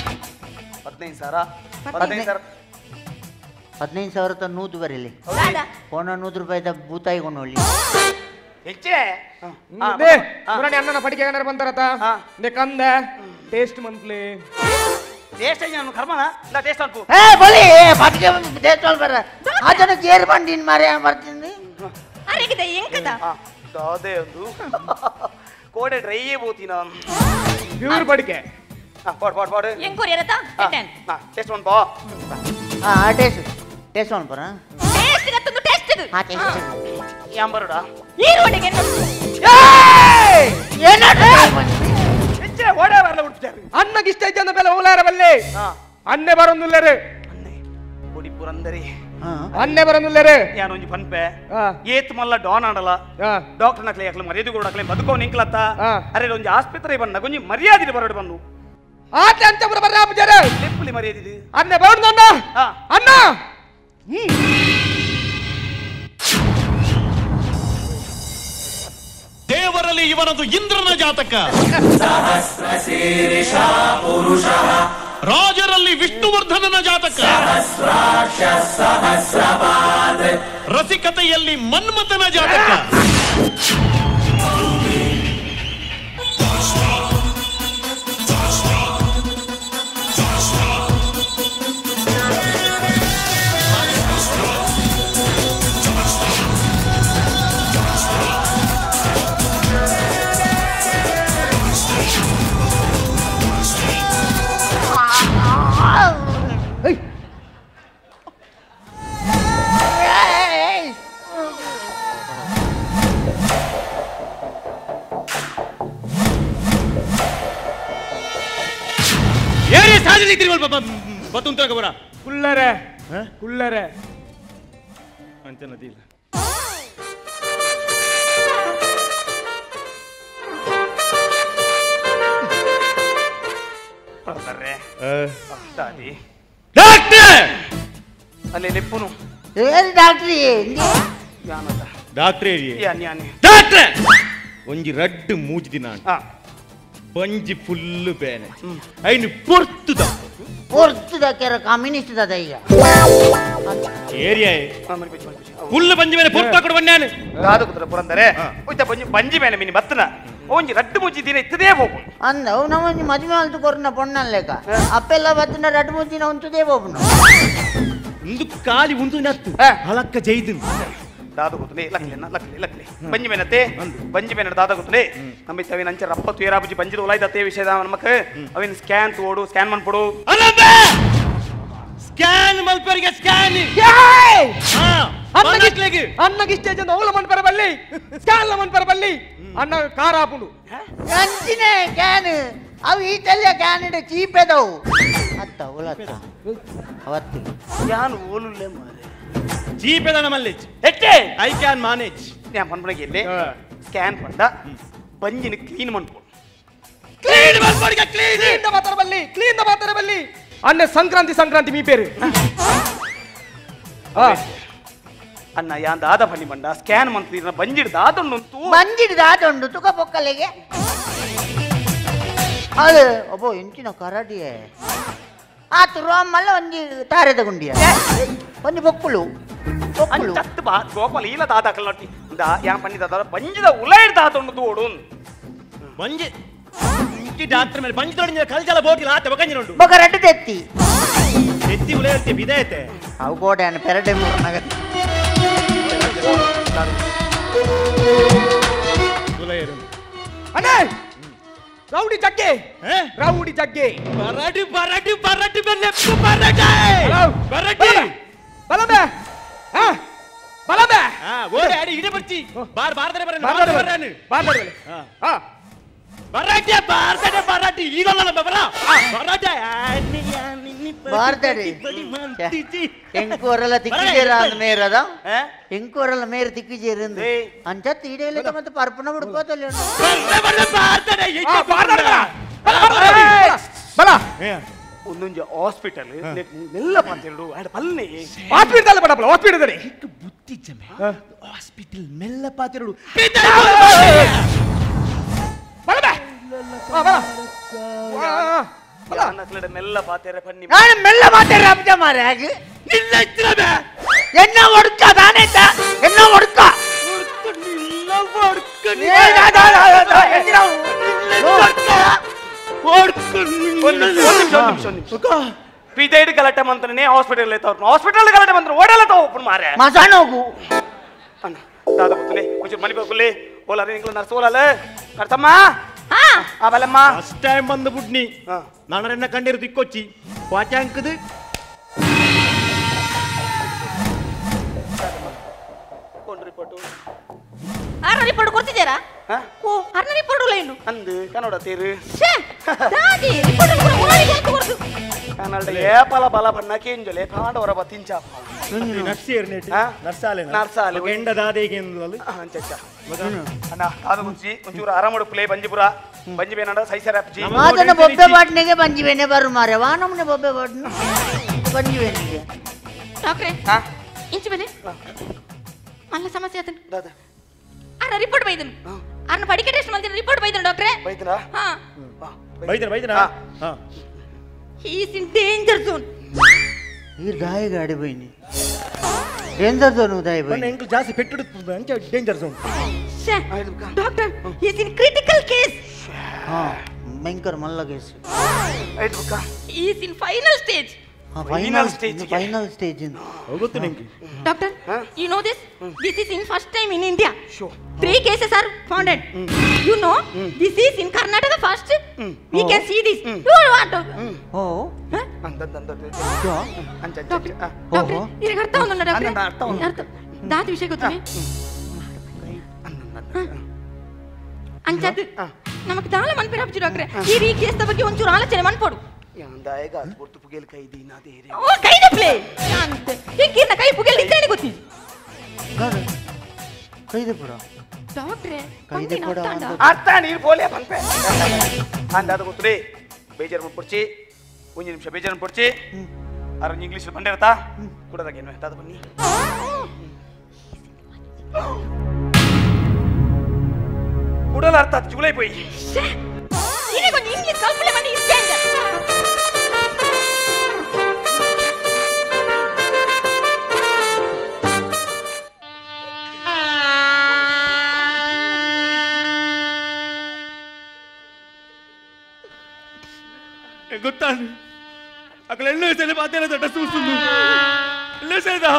15,000 ತ ನೂತು ಬರೀಲಿ ದಾದಾ ಪೋಣ 100 ರೂಪಾಯಿ ಭೂತಾಯಿ ಕೊಂಡೋಳಿ ಹೆಚ್ಚೆ ಅಣ್ಣನ ಪಡಿಕೆ ಗಂಡರ ಬಂತಾರತ ಕಂದ ಟೇಸ್ಟ್ ಮಂತ್ಲಿ ಟೇಸ್ಟ್ ನಾನು ಕರ್ಮನ ಇಲ್ಲ ಟೇಸ್ಟ್ ಅನ್ಪು ಏ ಬಲಿ ಪಡಿಕೆ ಟೇಸ್ಟ್ ಅಲ್ ಬರ ಅದನ್ನ ಕೇರ್ ಬಂದಿನ್ ಮಾರೆ ಬರ್ತೀನಿ ಅರೆಗಿದೆ ಎಂಕದ ದಾದೆ ಒಂದು ಕೋಡೆ ಡ್ರೈಯೇ ಬೋತಿನ ಪ್ಯೂರ್ ಪಡಿಕೆ ಪಾಡು ಎಂಕೂರಿ ಇರತ್ತಾ ಟೇಸ್ಟ್ ಒಂದು ಟೇಸ್ಟ್ ಒನ್ ಬರ ಟೇಸ್ಟ್ ಗತ್ತೊಂದು ಟೆಸ್ಟ್ ಇದು ಯಾಂಬರುಡ ಈರೋಡಿಗೆ ಹೆಚ್ಚೆ ಓಡೇ ಬರಲ್ಲ ಹುಡ್ತಾರೆ ಅನ್ನಗೆ ಇಷ್ಟ ಇದ್ದ ಬೆಲೆ ಹೋಲಾರ ಬಲ್ಲೆ ಅನ್ನೆ ಬರೊಂದುಲ್ಲರೆ ಪೊಡಿ ಪುರಂದರಿ ಅನ್ನೆ ಬರೊಂದುಲ್ಲರೆ ಯಾನೊಂಜಿ ಪನ್ಪೆ ಏತ್ ಮಲ್ಲ ಡಾನ್ ಆಡಲ್ಲ ಡಾಕ್ಟರ್ ನಕ್ಲೆ ಯಾಕಲೆ ಮರ್ಯಾದೆ ಕೊಡಕ್ಲೆ ಬದುಕೋ ನಿಂಕ್ಲತ್ತ ಅರೆ ಒಂಜಿ ಆಸ್ಪತ್ರೆ ಬನ್ನ ಗೊಂಜಿ ಮರ್ಯಾದೆ ಬರೋಡು ಬನ್ನು ಆತ ಅಂತ ಬರ ಪೂಜಾರ ಲೆಪ್ಪುಲಿ ಮರ್ಯಾದೆ ಅನ್ನೆ ಬರೋದು ಅಣ್ಣ ಅಣ್ಣ ದೇವರಲ್ಲಿ ಇವನದು ಇಂದ್ರನ ಜಾತಕ ರಾಜರಲ್ಲಿ ವಿಷ್ಣುವರ್ಧನನ ಜಾತಕ ರಸಿಕತೆಯಲ್ಲಿ ಮನ್ಮಥನ ಜಾತಕ ಕುಳ್ಳರೆ ಅಂತ ನದಿಲ್ಲ ದಾದಿ ಡಾಕ್ಟರ್ ಅಲ್ಲೇ ಲೆಪ್ಪುನು ಏರಿ ಡಾಕ್ಟ್ರಿ ಯಾನದ ಡಾಕ್ಟ್ರೇ ಯಾನಿ ಯಾನಿ ಡಾಕ್ಟರ್ ಒಂಜಿ ರಡ್ಡು ಮೂಜಿದಿ ನಾನು ಹಾ ಬಂಜಿ ಫುಲ್ಲು ಬೇನೆ ಐನು ಪೊರ್ತುದ ಪೊರ್ತುದ ಕೆರ ಕಮ್ಯುನಿಸ್ಟ್ ದ ಈಗ ಏರಿಯಾ ಫುಲ್ಲು ಬಂಜಿ ಬೇನೆ ಪೊರ್ತ ಕೊಡು ಬನ್ಯಾನು ದಾದ ಕುತ್ರ ಪುರಂದರೆ ಉಯ್ತ ಬಂಜಿ ಬೇನೆ ಮಿನಿ ಬತ್ತನ ಒಂಜಿ ರಡ್ಡು ಮುಜ್ಜಿ ದಿನ ಇತ್ತದೇ ಹೋಗು ಅಂದ ನಾವು ಒಂಜಿ ಮದುವೆ ಆಲ್ತು ಕೊರ್ನ ಪೊಣ್ಣಲ್ಲೇಕ ಅಪ್ಪೆಲ್ಲ ಬತ್ತಿನ ರಡ್ಡು ಮುಜ್ಜಿನ ಉಂಟುದೇ ಹೋಗ್ನು ಇಂದು ಕಾಲಿ ಉಂದು ನತ್ತು ಹಲಕ್ಕ ಜೈದು ದಾದ ಗೊತ್ತನೆ ಲಕ್ಲೆ ಬಂಜಿ ಬೇನತ್ತೆ ಬಂಜಿ ಬೇನ ದಾದ ಗೊತ್ತನೆ ನಮ್ಮ ತವಿನ ಅಂಚ ರಪ್ಪತ್ತು ಏರಾಬುಜಿ ಬಂಜಿದ ಉಲಾಯ್ದತ್ತೆ ವಿಷಯದ ನಮಕ್ ಅವಿನ ಸ್ಕ್ಯಾನ್ ತೋಡು ಸ್ಕ್ಯಾನ್ ಮಾಡ್ಕೊಡು ಸ್ಕ್ಯಾನ್ ಮಲ್ಪರಿಗೆ ಸ್ಕ್ಯಾನ್ ಅನ್ನಗಿಷ್ಟೇ ಜನ ಅವಳ ಮನ್ಪರ ಬಲ್ಲಿ ಸ್ಕ್ಯಾನ್ ಮನ್ಪರ ಬಲ್ಲಿ ಅನ್ನ ಕಾರ್ ಹಾಪುಂಡು ಅಂಚಿನೇ ಕ್ಯಾನ್ ಅವು ಈ ತಲ್ಯ ಕ್ಯಾನ್ ಇಡ ಚೀಪೆದವು ಅತ್ತ ಉಲತ್ತ ಅವತ್ತು ಯಾನ್ ಓಲುಲ್ಲೆ ಮಾರೆ ಜೀಪೆ ದನ ಮಲ್ಲೇಜ್ ಎಟ್ಟೆ ಐ ಕ್ಯಾನ್ ಮ್ಯಾನೇಜ್ ഞാൻ പണ്ടേ സ്കാൻ പണ്ട ബഞ്ചിന് ക്ലീൻ മൺപോ ಕ್ಲೀನ್ ಮಲ್ಪರಿಗೆ ಕ್ಲೀನ್ ಕ್ಲೀನ್ ದ ಮಾತರ ಬಲ್ಲಿ ಅನ್ನ ಸಂಕ್ರಾಂತಿ ಮೀ ಪೇರು ಅನ್ನ ಯಾನ್ ದಾದ ಬನ್ನಿ ಮಂಡ ಸ್ಕ್ಯಾನ್ ಮಂತ್ರಿ ಬಂಜಿಡ್ ದಾದೊಂಡು ಬಂದಿಡ್ ದಾದುಂಡು ತುಕ ಪೊಕ್ಕಲೆಗೆ ಅದು ಒಬ್ಬ ಎಂಚಿನ ಕರಾಟಿಯೇ ಆತು ರೋಮಲ್ಲ ಒಂಜಿ ತಾರೆದ ಗುಂಡಿಯ ಒಂಜಿ ಬೊಕ್ಕುಳು ಬೊಕ್ಕುಳು ಚತ್ತು ಬಾ ಗೋಪಾಲ ಈಲ ದಾದ ಕಲ್ಲೊಟ್ಟಿ ಯಾನ್ ಪನ್ನಿ ದಾದ ಬಂಜಿದ ಉಲೈಡ್ ದಾದೊಂಡು ತೋಡು ಬಂಜಿ ಈ ಡಾಕ್ಟರ್ ಮೇಲೆ ಬಂಜಿ ತೊಡಿನ ಕಲ್ಜಲ ಬೋಟಿಲ ಆತ ಬಕಂಜಿನುಂಡು ಬೊಕ ರಡ್ಡು ತೆತ್ತಿ ಎತ್ತಿ ಉಲೇರ್ತಿ ಬಿದೈತೆ ಅವು ಗೋಡೆ ಅನ್ನ ಪೆರಡೆ ಮೂರ್ನಾಗ ಉಲೇರು ಅಣ್ಣ ರೌಡಿ ಜಗ್ಗೆ ಬರಡಿ ಬೆಲ್ಲೆ ಬರಡಿ ಬಲಬೆ ಬಲಬೆ ಓಡಿ ಆಡಿ ಇಡೆ ಬರ್ತಿ ಬಾರ್ದರೆ ಬರನು ಬರಾಟಿ ಈಗಲ್ಲ ಬಾರ್ದಡಿ ಎಂಕೂರೆಲ್ಲ ತಿಕ್ಕಿಜೇರ ಅಂದ ಮೇರದ ಎಂಕೂರೆಲ್ಲ ಮೇರೆ ತಿಕ್ಕಿಜೇರಿಂದ ಅಂಚತ್ ಇಡೆಯಲ್ಲ ಮತ್ತೆ ಪರ್ಪಣ ಹುಡ್ಕೋತಲ್ಲ ಬಲ ಒಂದೊಂದು ಹಾಸ್ಪಿಟಲ್ ಎಲ್ಲ ಪಂತೆರಡು ಪಲ್ಲೆ ಹಾಸ್ಪಿಟಲ್ ಬಡಪಲ ಹಾಸ್ಪಿಟಲ್ ಬುದ್ಧಿ ಜಮೆ ಹಾಸ್ಪಿಟಲ್ ಮೆಲ್ಲ ಪಾತಿರಡು ಮೆಲ್ಲ ಪಾತೆರೆ ಪನ್ನಿ ನಾನು ಮೆಲ್ಲ ಮಾತಾಡ್ರೆ ಅಬ್ಜ ಮಾರೆ ಹಾಗೆ ಎನ್ನ ಹೊಡ್ಕ ದಾನೇತ ಎನ್ನ ಹೊಡ್ಕ ಪಿದೈಡ್ ಗಲಾಟೆ ಮಂತ್ರನೇ ಹಾಸ್ಪಿಟಲ್ ಹಾಸ್ಪಿಟಲ್ ಗಲಾಟೆ ಮಂತ್ರ ಓಡಲ್ಲ ಓಪನ್ ಮಾರೆ ಮಸಾಣ ಹೋಗು ದಾದ ಗೊತ್ತಲೇ ಒಂಚೂರು ಮನೆ ಬೋಕುಲೆ ಓಲಾರೆ ನಿಂಗಳು ನರ್ಸ್ ಓಲಲ್ಲ ನರ್ಸಮ್ಮ ಆ ಬಲಮ್ಮ ಫಸ್ಟ್ ಟೈಮ್ ಬಂದ ಬುಡ್ನಿ ನಾನರೆನ್ನ ಕಂಡಿರು ದಿಕ್ಕೊಚ್ಚಿ ವಾಚಾಂಕದು ರಿಪೋರ್ಟ್ ರಿಪೋರ್ಟ್ ಕೊಡ್ತಿದ್ದೀರಾ ಓ ಅರ್ನ ರಿಪೋರ್ಟ್ ಇಲ್ಲ ಇನ್ನು ಅಂದು ಕನ್ನಡ ತೀರು ದಾದಿ ರಿಪೋರ್ಟ್ ಕೂಡ ಮುರಾರಿ ಬಂತು ಕೊಡ್ತು ಕನ್ನಡ ಏಪಲ ಬಲ ಬಣ್ಣ ಕೇಂಜಲೆ ಪಾಂಡವರ ಬತ್ತಿಂಚ ನರ್ಸಿಯರ್ ನೆಟ್ ನರ್ಸಾಲೆ ನರ್ಸಾಲೆ ಎಂಡ ದಾದೇಗೆ ಎಂದಲು ಅಂಚಚ್ಚ ಅಣ್ಣ ಕಾದು ಮುಂಚಿ ಒಂಚೂರು ಆರಾಮಡು ಪ್ಲೇ ಬಂಜಿಪುರ ಬಂಜಿಬೇನಡ ಸೈಸರ ಅಪ್ಜಿ ಮಾತನ ಬೊಬ್ಬೆ ಬಾಟ್ನೆಗೆ ಬಂಜಿವೇನೆ ಬರು ಮಾರೆ ವಾನಮ್ಮನೆ ಬೊಬ್ಬೆ ಬಾಟ್ನ ಬಂಜಿವೇನಿಗೆ ಡಾಕ್ಟ್ರೆ ಇಂಚು ಮೇಲೆ ಮಲ್ಲ ಸಮಸ್ಯೆ ಆತನು ದಾದ ಅರ್ನ ರಿಪೋರ್ಟ್ ಬೈದನು ಅರ್ನ ಪಡಿಕೆ ಟೆಸ್ಟ್ ಮಾಡ್ತೀನಿ ರಿಪೋರ್ಟ್ ಬೈದನು ಡಾಕ್ಟ್ರೆ ಬೈದ್ರಾ ಹಾ ಬೈದನ he is in danger zone ಈ ದಾಯ ಗಾಡಿ ಬೈನಿ ಡೇಂಜರ್ ಝೋನ್ ಉದಾಯ ಬೈನಿ ಎಂಕ್ಲು ಜಾಸ್ತಿ ಪೆಟ್ಟು ಅಂಚ danger zone doctor he is in critical case ಹಾ ಭಯಂಕರ ಮಲ್ಲ ಕೇಸ್ ಐದು ಬುಕ್ಕ he is in final stage Final stage. Final stage ಹೋಗುತ್ತೆ ನಿಂಗೆ doctor you know this is in first time in India sure 3 cases are founded you know this is in Karnataka first we can see this you want ಓ doctor ಇದಕ್ಕೆ ಅರ್ಥ ಒಂದಲ್ಲ doctor ಅರ್ಥ ದಾದ ವಿಷಯ ಗೊತ್ತಿದೆ ಅಂಚದು ನಮಗೆ ದಾಳ ಮನ್ಪಿರಾಪ್ಚು ಡಾಕ್ಟ್ರೆ ಈ ಕೇಸ್ ಬಗ್ಗೆ ಒಂಚೂರು ಆಲೋಚನೆ ಮನ್ಪೋಡು ಯಾಂದಾಯಗ ಪೊರ್ತು ಪುಗೇಲ್ ಕೈ ದೀನಾ ದೇರೆ ಓ ಕೈದ ಪ್ಲೇ ಅಂತ ಏಕಿನ ಕೈ ಪುಗೇಲ್ ಇತ್ತೇನೆ ಗೊತ್ತಿ ಕೈದೆ ಪುರ ಡಾಕ್ಟ್ರೆ ಕೈದೆ ಪುರ ಅರ್ಥ ನೀರು ಬೋಲೆ ಬಂಪೆ ಅಂದಾದ ಗೊತ್ತೇ ಬೇಜಾರು ಮಾಡ್ಕೊಡ್ಚಿ ಒಂದು ನಿಮಿಷ ಬೇಜಾರು ಪಡ್ಚಿ ಅರ ಇಂಗ್ಲೀಷ್ ಬಂದಿರತ್ತಾ ಕೂಡದಾಗೇನು ತಾತ ಬನ್ನಿ ಕೂಡಲ ಅರ್ಥ ಜುಗುಲೈ ಪೋಯಿ ಇದಕ್ಕೊಂದು ಇಂಗ್ಲಿಷ್ ಕಲ್ಪನೆ ಮಾಡಿ ಇಷ್ಟೇಂಜ ಗೊತ್ತಾను అక్కడ ఎల్లేసే పాతేన దట చూస్తుంది ఎల్లేసేదా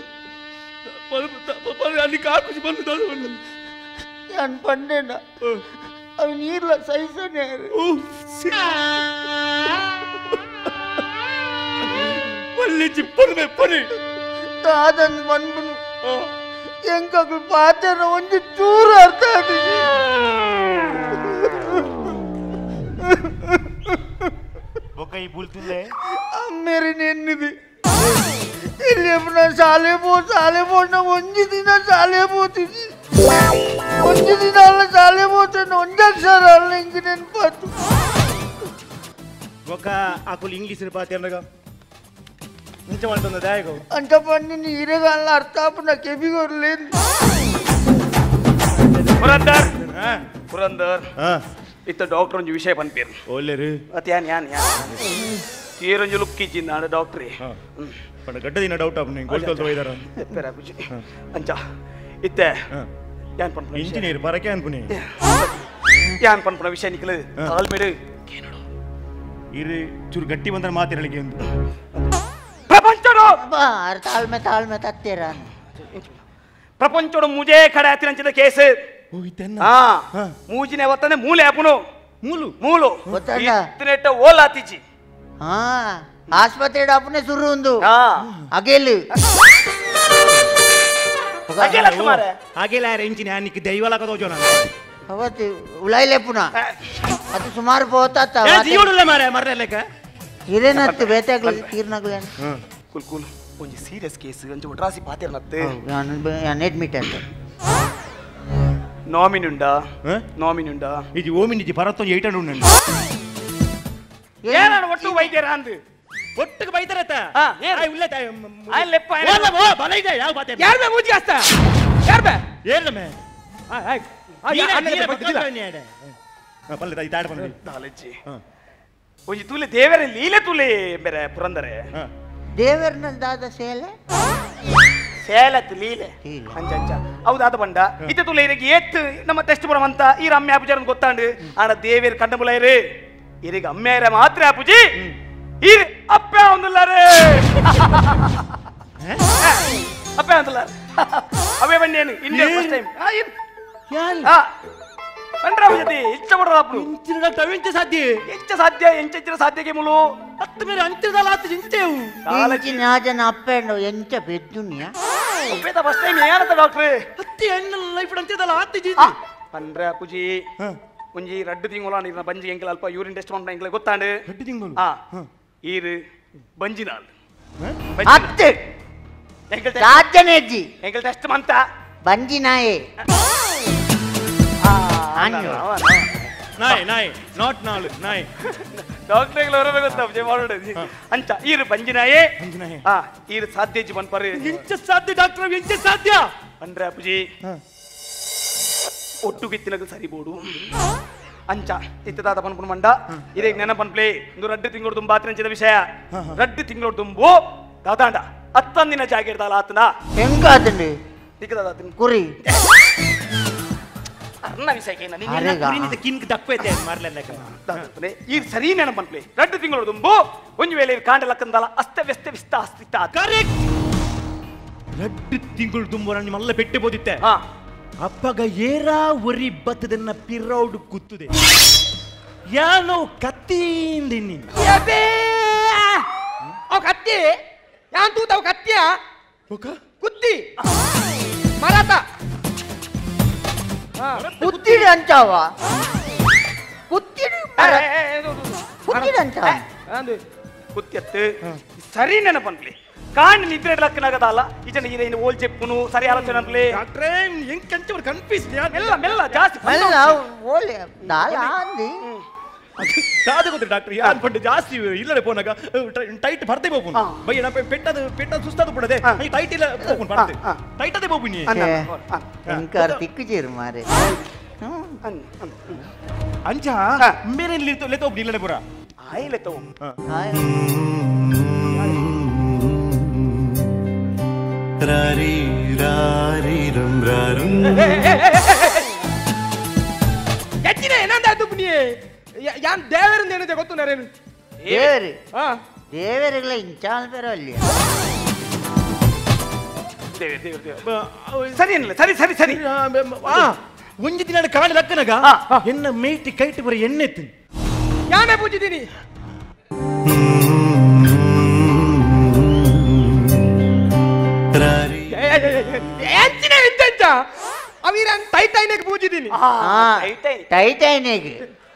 అన్ని కాకుచి పన్ను దాని ನಾನು ಪಂಡೆನ ಅವು ನೀರ್ಲ ಸೈಸನೆ మళ్ళీ చిప్పను మెప్పని దాదని పన్ను ఎంకకు పాతేన ಒಂಜಿ ಚೂರು ಅರ್ಥ ಆಗಿದೆ ఒక ఈ బుల్తులే ಅಮ್ಮೇರಿ ನೆನ್ನಿದೆ ಇಲ್ಲಿ ನಾನು ಶಾಲೆ ಪೋಣ ಒಂಜಿ ದಿನ ಶಾಲೆ ಪೋತೀನಿ ಒಂಜಿ ದಿನ ಅಲ್ಲ ಶಾಲೆ ಪೋತಾನೆ ಒಂದಕ್ಷರ ಅಲ್ಲ ಇಂಕ ನೆನಪಾತು ఒక ఆకులు ఇంగ్లీష్ పాతేనగా ఉంచమంటుందా దాయగో అంట పని నీరేగాల అర్థ అప్పుడు నాకు ఎబిగోర్లేదు ಪುರಂದರ್ ಪುರಂದರ್ ಇತ್ತ ಡಾಕ್ಟರ್ ಒಂದು ವಿಷಯ ಬಂದ್ಪೇರು ఓలేరు ಅತ್ಯಾನ್ ಯಾನ್ ಯಾನ್ ತೀರೊಂಜು ಲುಕ್ ಇಚ್ಚಿಂದ ಡಾಕ್ಟ್ರಿ ಪಂಡ ಗಡ್ಡ ದಿನ ಡೌಟ್ ಆಪ್ ನೀವು ಗೋಲ್ತೋಲ್ತ ಹೋಯ್ದಾರ ಪೆರ ಬುಜಿ ಅಂಚ ಇತ್ತೆ ಯಾನ್ ಪನ್ಪುನ ಇಂಜಿನಿಯರ್ ಬರಕೆ ಅನ್ಪುನಿ ಯಾನ್ ಪನ್ಪುನ ವಿಷಯ ನಿಕಲು ಕಾಲ್ ಮೇಡು ಕೇನಡು ಇರು ಚೂರು ಗಟ್ಟಿ ಬಂದ್ರೆ ಮಾತಿರಲಿಕ್ಕೆ ಒಂದು ಪ್ರಪಂಚಡು ತಾಳ್ಮೆ ತತ್ತೀರ ಪ್ರಪಂಚಡು ಮುಜೇ ಕಡೆ ಹತ್ತಿರಂಚಿದ ಕೇಸ್ ಮೂಜಿನ ಒತ್ತನೆ ಮೂಲೆ ಆಪುನು ಮೂಲು ಇತ್ತನೆಟ್ಟ ಓಲಾತಿಜಿ ಆಸ್ಪತ್ರೆ ಡಾಪನೆ ಸುರು ಒಂದು ಅಗೆಲು ಹಾಗೆಲ್ಲ ರೇಂಜಿನ ನಿಕ್ಕೆ ದೈವಲಕ ತೋಜೋನ ಅವತ್ತು ಉಳಾಯಿಲೆ ಪುನಃ ಅದು ಸುಮಾರು ಪೋತಾತ ಜೀವನಲ್ಲ ಮಾರೆ ಮರ್ರೆಲೆಕ ಇರೇನತ್ತು ಬೇತಾಗ್ಲಿ ತೀರ್ನಾಗ್ಲಿ ಕುಲ್ ಕುಲ್ ಒಂಜಿ ಸೀರಿಯಸ್ ಕೇಸ್ ಒಂಜಿ ಒಟ್ರಾಸಿ ಪಾತಿರ್ನತ್ತೆ ನಾನು ಅಡ್ಮಿಟ್ ಅಂತ ನಾಮಿನುಂಡಾ ఇది ఓమి నిజి భరతం 800 ఉండండి ఏనాడు ఒట్టు వైద్యరా అందు ఒట్టుకు వైద్యరత ఏయ్ ఉల్లే ఆయన లెప్ప ఓ బలైదే ಯಾವ ಬಾತೆ ಯಾರ್ಬೆ ಮೂಜಿಗಾಸ್ತ ಯಾರ್ಬೆ ಏರ್ಲಮೆ ಪಲ್ಲೆ ತಾಯಿ ತಾಡ ಬಂದಿ ನಾಲೆಜ್ಜಿ ಒಂಜಿ ತುಲೆ ದೇವರ ಲೀಲೆ ತುಲೆ ಬೇರೆ ಪುರಂದರೆ ದೇವರನ ದಾದ ಸೇಲತ್ ಲೀಲೆ ಅಂಚ ಹೌದಾದ ಬಂಡ ಇತ್ತೆ ತುಲೆ ಇರಗೆ ಏತ್ ನಮ್ಮ ಟೆಸ್ಟ್ ಬರವಂತ ಈ ರಮ್ಯ ಪೂಜಾರನ್ ಗೊತ್ತಾಂಡು ಆನ ದೇವೇರ್ ಕಂಡ ಮುಲೈರೆ ಇರಗೆ ಅಮ್ಮೇರ ಮಾತ್ರ ಪೂಜಿ ಇರ್ ಅಪ್ಪೆ ಒಂದುಲ್ಲಾರೆ ಅಪ್ಪೆ ಒಂದುಲ್ಲಾರೆ ಅವೇ ಬಂಡೇನು ಇಂಡಿಯಾ ಫಸ್ಟ್ ಟೈಮ್ ಬಂಡ್ರ ಪೂಜತಿ ಇಚ್ಚ ಬಡ್ರ ಅಪ್ಪು ಇಂಚಿನ ತವಿಂಚ ಸಾಧ್ಯ ಎಂಚಿನ ಸಾಧ್ಯಕ್ಕೆ ಮುಲು ಹತ್ತು ಮೇಲೆ ಅಂಚಿರದಲ್ಲ ಹತ್ತು ಇಂಚೇವು ಇಂಚಿನ ಜನ ಅಪ್ಪೆಂಡು ಎಂಚ ಬೆದ್ದುನಿಯ ಅಪ್ಪೇದ ಫಸ್ಟ್ ಟೈಮ್ ಏನಂತ ಡಾಕ್ಟ್ರೆ ಹತ್ತಿ ಹೆಣ್ಣು ಲೈಫ್ ಅಂಚಿರದಲ್ಲ ಹತ್ತು ಜಿ ಬಂಡ್ರ ಪೂಜಿ ಒಂಜಿ 2 ತಿಂಗಳ ನೀರಿನ ಬಂಜಿ ಎಂಕಲ್ ಅಲ್ಪ ಯೂರಿನ್ ಟೆಸ್ಟ್ ಮಾಡ್ತಾ ಎಂಕಲ್ ಗೊತ್ತಾಂಡು 2 ತಿಂಗಳು ಈರು ಬಂಜಿನಾಲ್ ಅತ್ತೆ ಎಂಕಲ್ ರಾಜನೇಜಿ ಎಂಕಲ್ ಟೆಸ್ಟ್ ಮಂತ ಬಂಜಿನಾಯೆ ನಾಯಿ ನಾಟ್ ನಾಳು ನಾಯಿ ಡಾಕ್ಟರ್ಗಳು ಹೊರಗೆ ಗೊತ್ತಾಗ ಮಾಡೋದು ಅಂಚ ಈರು ಬಂಜಿನಾಯೆ ಈರು ಸಾಧ್ಯ ಜೀವನ್ ಪರಿ ಇಂಚ ಸಾಧ್ಯ ಡಾಕ್ಟರ್ ಇಂಚ ಸಾಧ್ಯ ಅಂದ್ರೆ ಅಪ್ಪಜಿ ಒಟ್ಟುಗಿತ್ತಿನದು ಸರಿಬೋಡು ಅಂಚ ಇತ್ತದಾದ ಪನ್ಪುಣ ಮಂಡ ಇದೇ ನೆನಪನ್ಪ್ಲೇ ಒಂದು 2 ತಿಂಗಳು ತುಂಬ ಆತನಂಚಿದ ವಿಷಯ 2 ತಿಂಗಳು ತುಂಬು ದಾದಾಂಡ 10 ದಿನ ಜಾಗ ಇರ್ದಲ್ಲ ಆತನ ಹೆಂಗಾತಂಡಿ ದಿಕ್ಕದಾತನ ಕುರಿ ಅರ್ನ ವಿಷಯಕ್ಕೆ ನಿನ್ನ ಕಿನ್ಕ್ ದಪ್ಪೈತೆ ಮಾರ್ಲೆಲ್ಲಕ ಈ ಸರಿ ನೆನಪನ್ಪ್ಲೇ 2 ತಿಂಗಳು ತುಂಬು ಒಂದು ವೇಳೆ ಕಾಂಡಲಕ್ಕಂದಲ್ಲ ಅಸ್ತವ್ಯಸ್ತ ವಿಸ್ತಾಸ್ತಿತ್ತ ಕರೆಕ್ಟ್ 2 ತಿಂಗಳು ತುಂಬ ನಿಮ್ಮಲ್ಲ ಪೆಟ್ಟೆ ಬೋದಿತ್ತೆ ಅಪ್ಪಗ ಏರಾ ಒರಿ ಬತ್ತದನ್ನ ಪಿರೌಡ್ ಕುತ್ತದೆ ಯಾನೋ ಕತ್ತಿಂದಿನಿ ಅವ್ ಕತ್ತಿ ಯಾನ್ ತೂತಾವ್ ಕತ್ತಿಯ ಕುತ್ತಿ ಮರಾತ ಕುತ್ತಿಡಿ ಅಂಚಾವ ಕುತ್ತಿಡಿ ಕುತ್ತಿಡಿ ಅಂಚಾವ ಕುತ್ತಿಯತ್ತು ಸರಿ ನೆನಪನ್ಪ್ಲೇ ಕಾಂಡ್ ನಿದ್ರೆ ಲಕ್ಕನಾಗದಲ್ಲ ಈಚನ ಇದೇನು ಓಲ್ ಚೆಪ್ಪುನು ಸರಿ ಆಲೋಚನೆ ಅನ್ಪ್ಲೇ ಡಾಕ್ಟ್ರೇ ಹೆಂಗ್ ಕಂಚವ್ರು ಕನ್ಫ್ಯೂಸ್ ಮೆಲ್ಲ ಮೆಲ್ಲ ಜಾಸ್ತಿ ಅಲ್ಲ ಓಲೆ ದಾಲ ಅಂದಿ ದಾದ ಗೊತ್ತಿಲ್ಲ ಡಾಕ್ಟರ್ ಯಾನ್ ಪಂಡ ಜಾಸ್ತಿ ಇಲ್ಲಡೆ ಪೋನಾಗ ಟೈಟ್ ಬರ್ತೆ ಬೋಪುನು ಬೈ ನಾ ಪೆಟ್ಟದ ಸುಸ್ತಾದ ಪಡದೆ ಈ ಟೈಟ್ ಇಲ್ಲ ಬೋಪುನು ಬರ್ತೆ ಟೈಟ್ ಅದೇ ಬೋಪುನಿ ಎಂಕರ್ ತಿಕ್ಕುಜೀರು ಮಾರೆ ಅಂಚ ಮೇರೆ ಲೆತೋ ಇಲ್ಲಡೆ ಪುರ ಆಯ್ ಲೆತೋ ರಾರಿ ರಾರಿ ರಂ ರಾರು ಹೆಚ್ಚಿನ ಏನಂದಾಯ್ತು ಪುನಿಯೇ ಯಾನ್ ದೇವರಿಂದ ಏನಿದೆ ಗೊತ್ತು ನರೇನು ದೇವರಿ ದೇವರಿಗಳ ಇಂಚಾಲ್ ಪರವಲ್ಲಿ ಸರಿ ಅನ್ನಲ್ಲ ಸರಿ ಸರಿ ಸರಿ ಒಂಜಿ ದಿನ ಕಾಣ ಲಕ್ಕನಗ ಎನ್ನ ಮೇಟಿ ಕೈಟ್ ಬರ ಎಣ್ಣೆ ಎತ್ತೀನಿ ಯಾನೇ ಪೂಜಿದ್ದೀನಿ ಹೆಚ್ಚಿನ ಎಂತೆಂಚ ಅವಿರನ್ ಟೈಟೈನಿಕ್ ಪೂಜಿದ್ದೀನಿ ಟೈಟೈನಿಕ್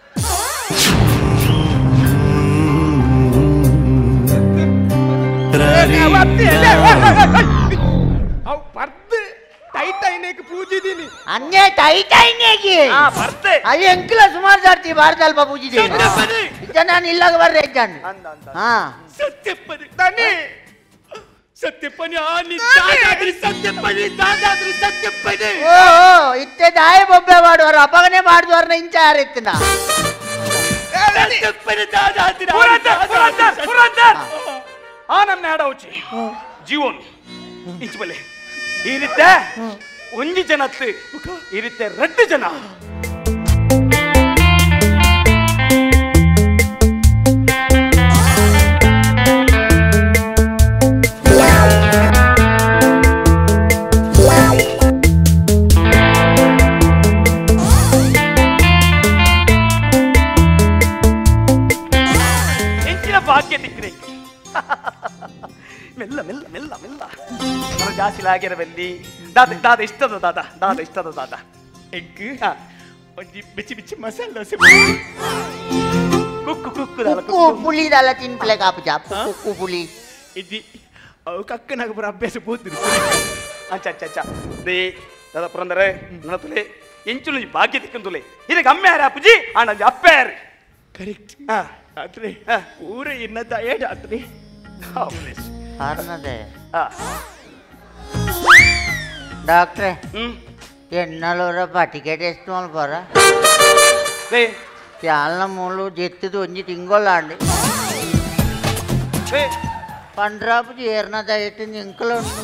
ಅವ್ ಪರ್ದು ಟೈಟೈನಿಕ್ ಪೂಜಿದ್ದೀನಿ अन्य ಟೈಟೈನಿಕ್ ಬರ್ತೆ ಅದು ಎಂಕ್ಲ ಸುಮಾರು ಜಾರ್ತಿ ಭಾರತಲ್ಪ ಪೂಜಿದ್ದೀನಿ ಇತ್ತ ನಾನು ಇಲ್ಲಾಗ ಬರ್ರೆ ಇದ್ದಾನೆ ಹಾ ಸತ್ಯಪದಿ ತಾನೇ ಸತ್ಯಪನಿ ಆನಿ ದಾದಾದ್ರಿ ಸತ್ಯಪನಿ ದಾದಾದ್ರಿ ಸತ್ಯಪನಿ ಓ ಇತ್ತೆ ದಾಯ ಬೊಬ್ಬೆ ಮಾಡುವರು ಅಪಗನೆ ಮಾಡಿದವ್ರನ್ನ ಇಂಚ ಯಾರಿತ್ತಿನ ಸತ್ಯಪನಿ ದಾದಾದ್ರಿ ಪುರಂದರ್ ಆ ನಮ್ಮ ನಾಡ ಉಚ್ಚಿ ಜೀವನ್ ಇಂಚ ಬಲ್ಲೆ ಈ ರೀತಿ ಒಂಜಿ ಜನ ಈ ರೀತಿ 2 ಜನ ಭಾಗ್ಯ ದಿಕ್ಕಿದೆ ಮೆಲ್ಲ ಮೆಲ್ಲ ಮೆಲ್ಲ ಮೆಲ್ಲ ಜಾಸ್ತಿ ಆಗಿರಬಲ್ಲಿ ದಾದ ಇಷ್ಟದ ದಾದ ಎಗ್ ಒಂಜಿ ಬಿಚ್ಚಿ ಬಿಚ್ಚಿ ಮಸಾಲ ದೋಸೆ ಕುಕ್ಕು ಕುಕ್ಕು ಕುಕ್ಕು ಪುಳಿ ದಾಲ ತಿನ್ಪ್ಲೆ ಕಾಪು ಜಾಪ್ ಕುಕ್ಕು ಪುಳಿ ಇಜ್ಜಿ ಅವು ಕಕ್ಕನಾಗ ಪುರ ಅಭ್ಯಾಸ ಪೋತಿರು ಅಚ್ಚ ದೇ ದಾದ ಪುರಂದರ ನಡತುಲೆ ಎಂಚುಲು ಭಾಗ್ಯ ದಿಕ್ಕಂತುಲೆ ಇದಕ್ಕೆ ಅಮ್ಮ ಯಾರ ಅಪ್ಪುಜಿ ಅಣ್ಣ ಅಪ್ಪ ಯಾರು ಕರೆಕ್ಟ್ ಡಾಕ್ಟ್ರೆ ಊರ ಇನ್ನದ ಏ ಡಾಕ್ಟ್ರೆ ಕಾರಣದೆ ಡಾಕ್ಟ್ರೆ ಎನ್ನಲೂರಪ್ಪ ಟಿಕೆಟ್ ಎಷ್ಟು ಮಲ್ಪರ ಚಾಲನ ಮೂಲು ಜೆತ್ತಿದು ಒಂಜಿ ತಿಂಗೊಳ್ಳಾಂಡಿ ಪಂಡ್ರಾಪುಜಿ ಏರ್ನದ ಎಟ್ಟಿನ ಇಂಕಲ ಉಂಟು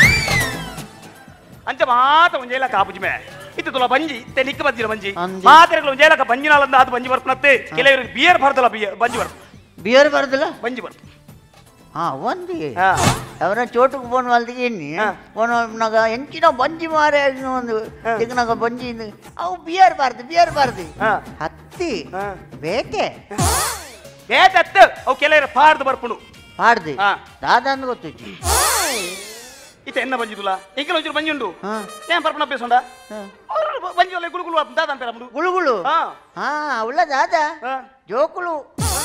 ಅಂಚ ಮಾತ ಒಂಜೇಲ ಕಾಪುಜಿ ಮೇ ಇತ್ತು ತುಲ ಬಂಜಿ ಇತ್ತೆ ನಿಕ್ಕ ಬಂದಿರ ಬಂಜಿ ಮಾತ್ರೆಗಳು ಒಂಜೇಲಕ ಬಂಜಿನಾಲಂದ ಅದು ಬಂಜಿ ಬರ್ಪನತ್ತೆ ಕೆಲವರಿಗೆ ಬಿಯರ್ ಬರ್ದಲ್ಲ ಬಂಜಿ ಬರ್ತು ಬಿಯರ್ ಬರ್ದಲ್ಲ ಬಂಜಿ ಬರ್ತು ಹಾ ಒಂದಿ ಅವರ ಚೋಟಕ್ಕೆ ಫೋನ್ ವಾಲ್ದಿಗೆ ಎಣ್ಣಿ ಫೋನ್ ನಾಗ ಎಂಚಿನ ಬಂಜಿ ಮಾರೆ ಒಂದು ತೆಗನಾಗ ಬಂಜಿ ಅವು ಬಿಯರ್ ಬಾರ್ದು ಹತ್ತಿ ಬೇತೆ ಬೇತೆ ಅವು ಕೆಲವರು ಪಾಡ್ದು ಬರ್ಪುಣು ಪಾಡ್ದು ದಾದ ಅಂದ್ ಗೊತ್ತಿತ್ತು ಇತ್ತೆ ಎನ್ನ ಬಂಜಿದುಲ ಎಂಕೆಲ ಒಂಚೂರು ಬಂಜಿ ಉಂಡು ಏನ್ ಬರ್ಪಣ ಬೇಸೊಂಡ ಬಂಜಿ ಒಳ್ಳೆ ಗುಳುಗುಳು ದಾದ ಅಂತ ಗುಳುಗುಳು ಹಾ ಉಳ್ಳ ದಾದ ಜೋಕುಳು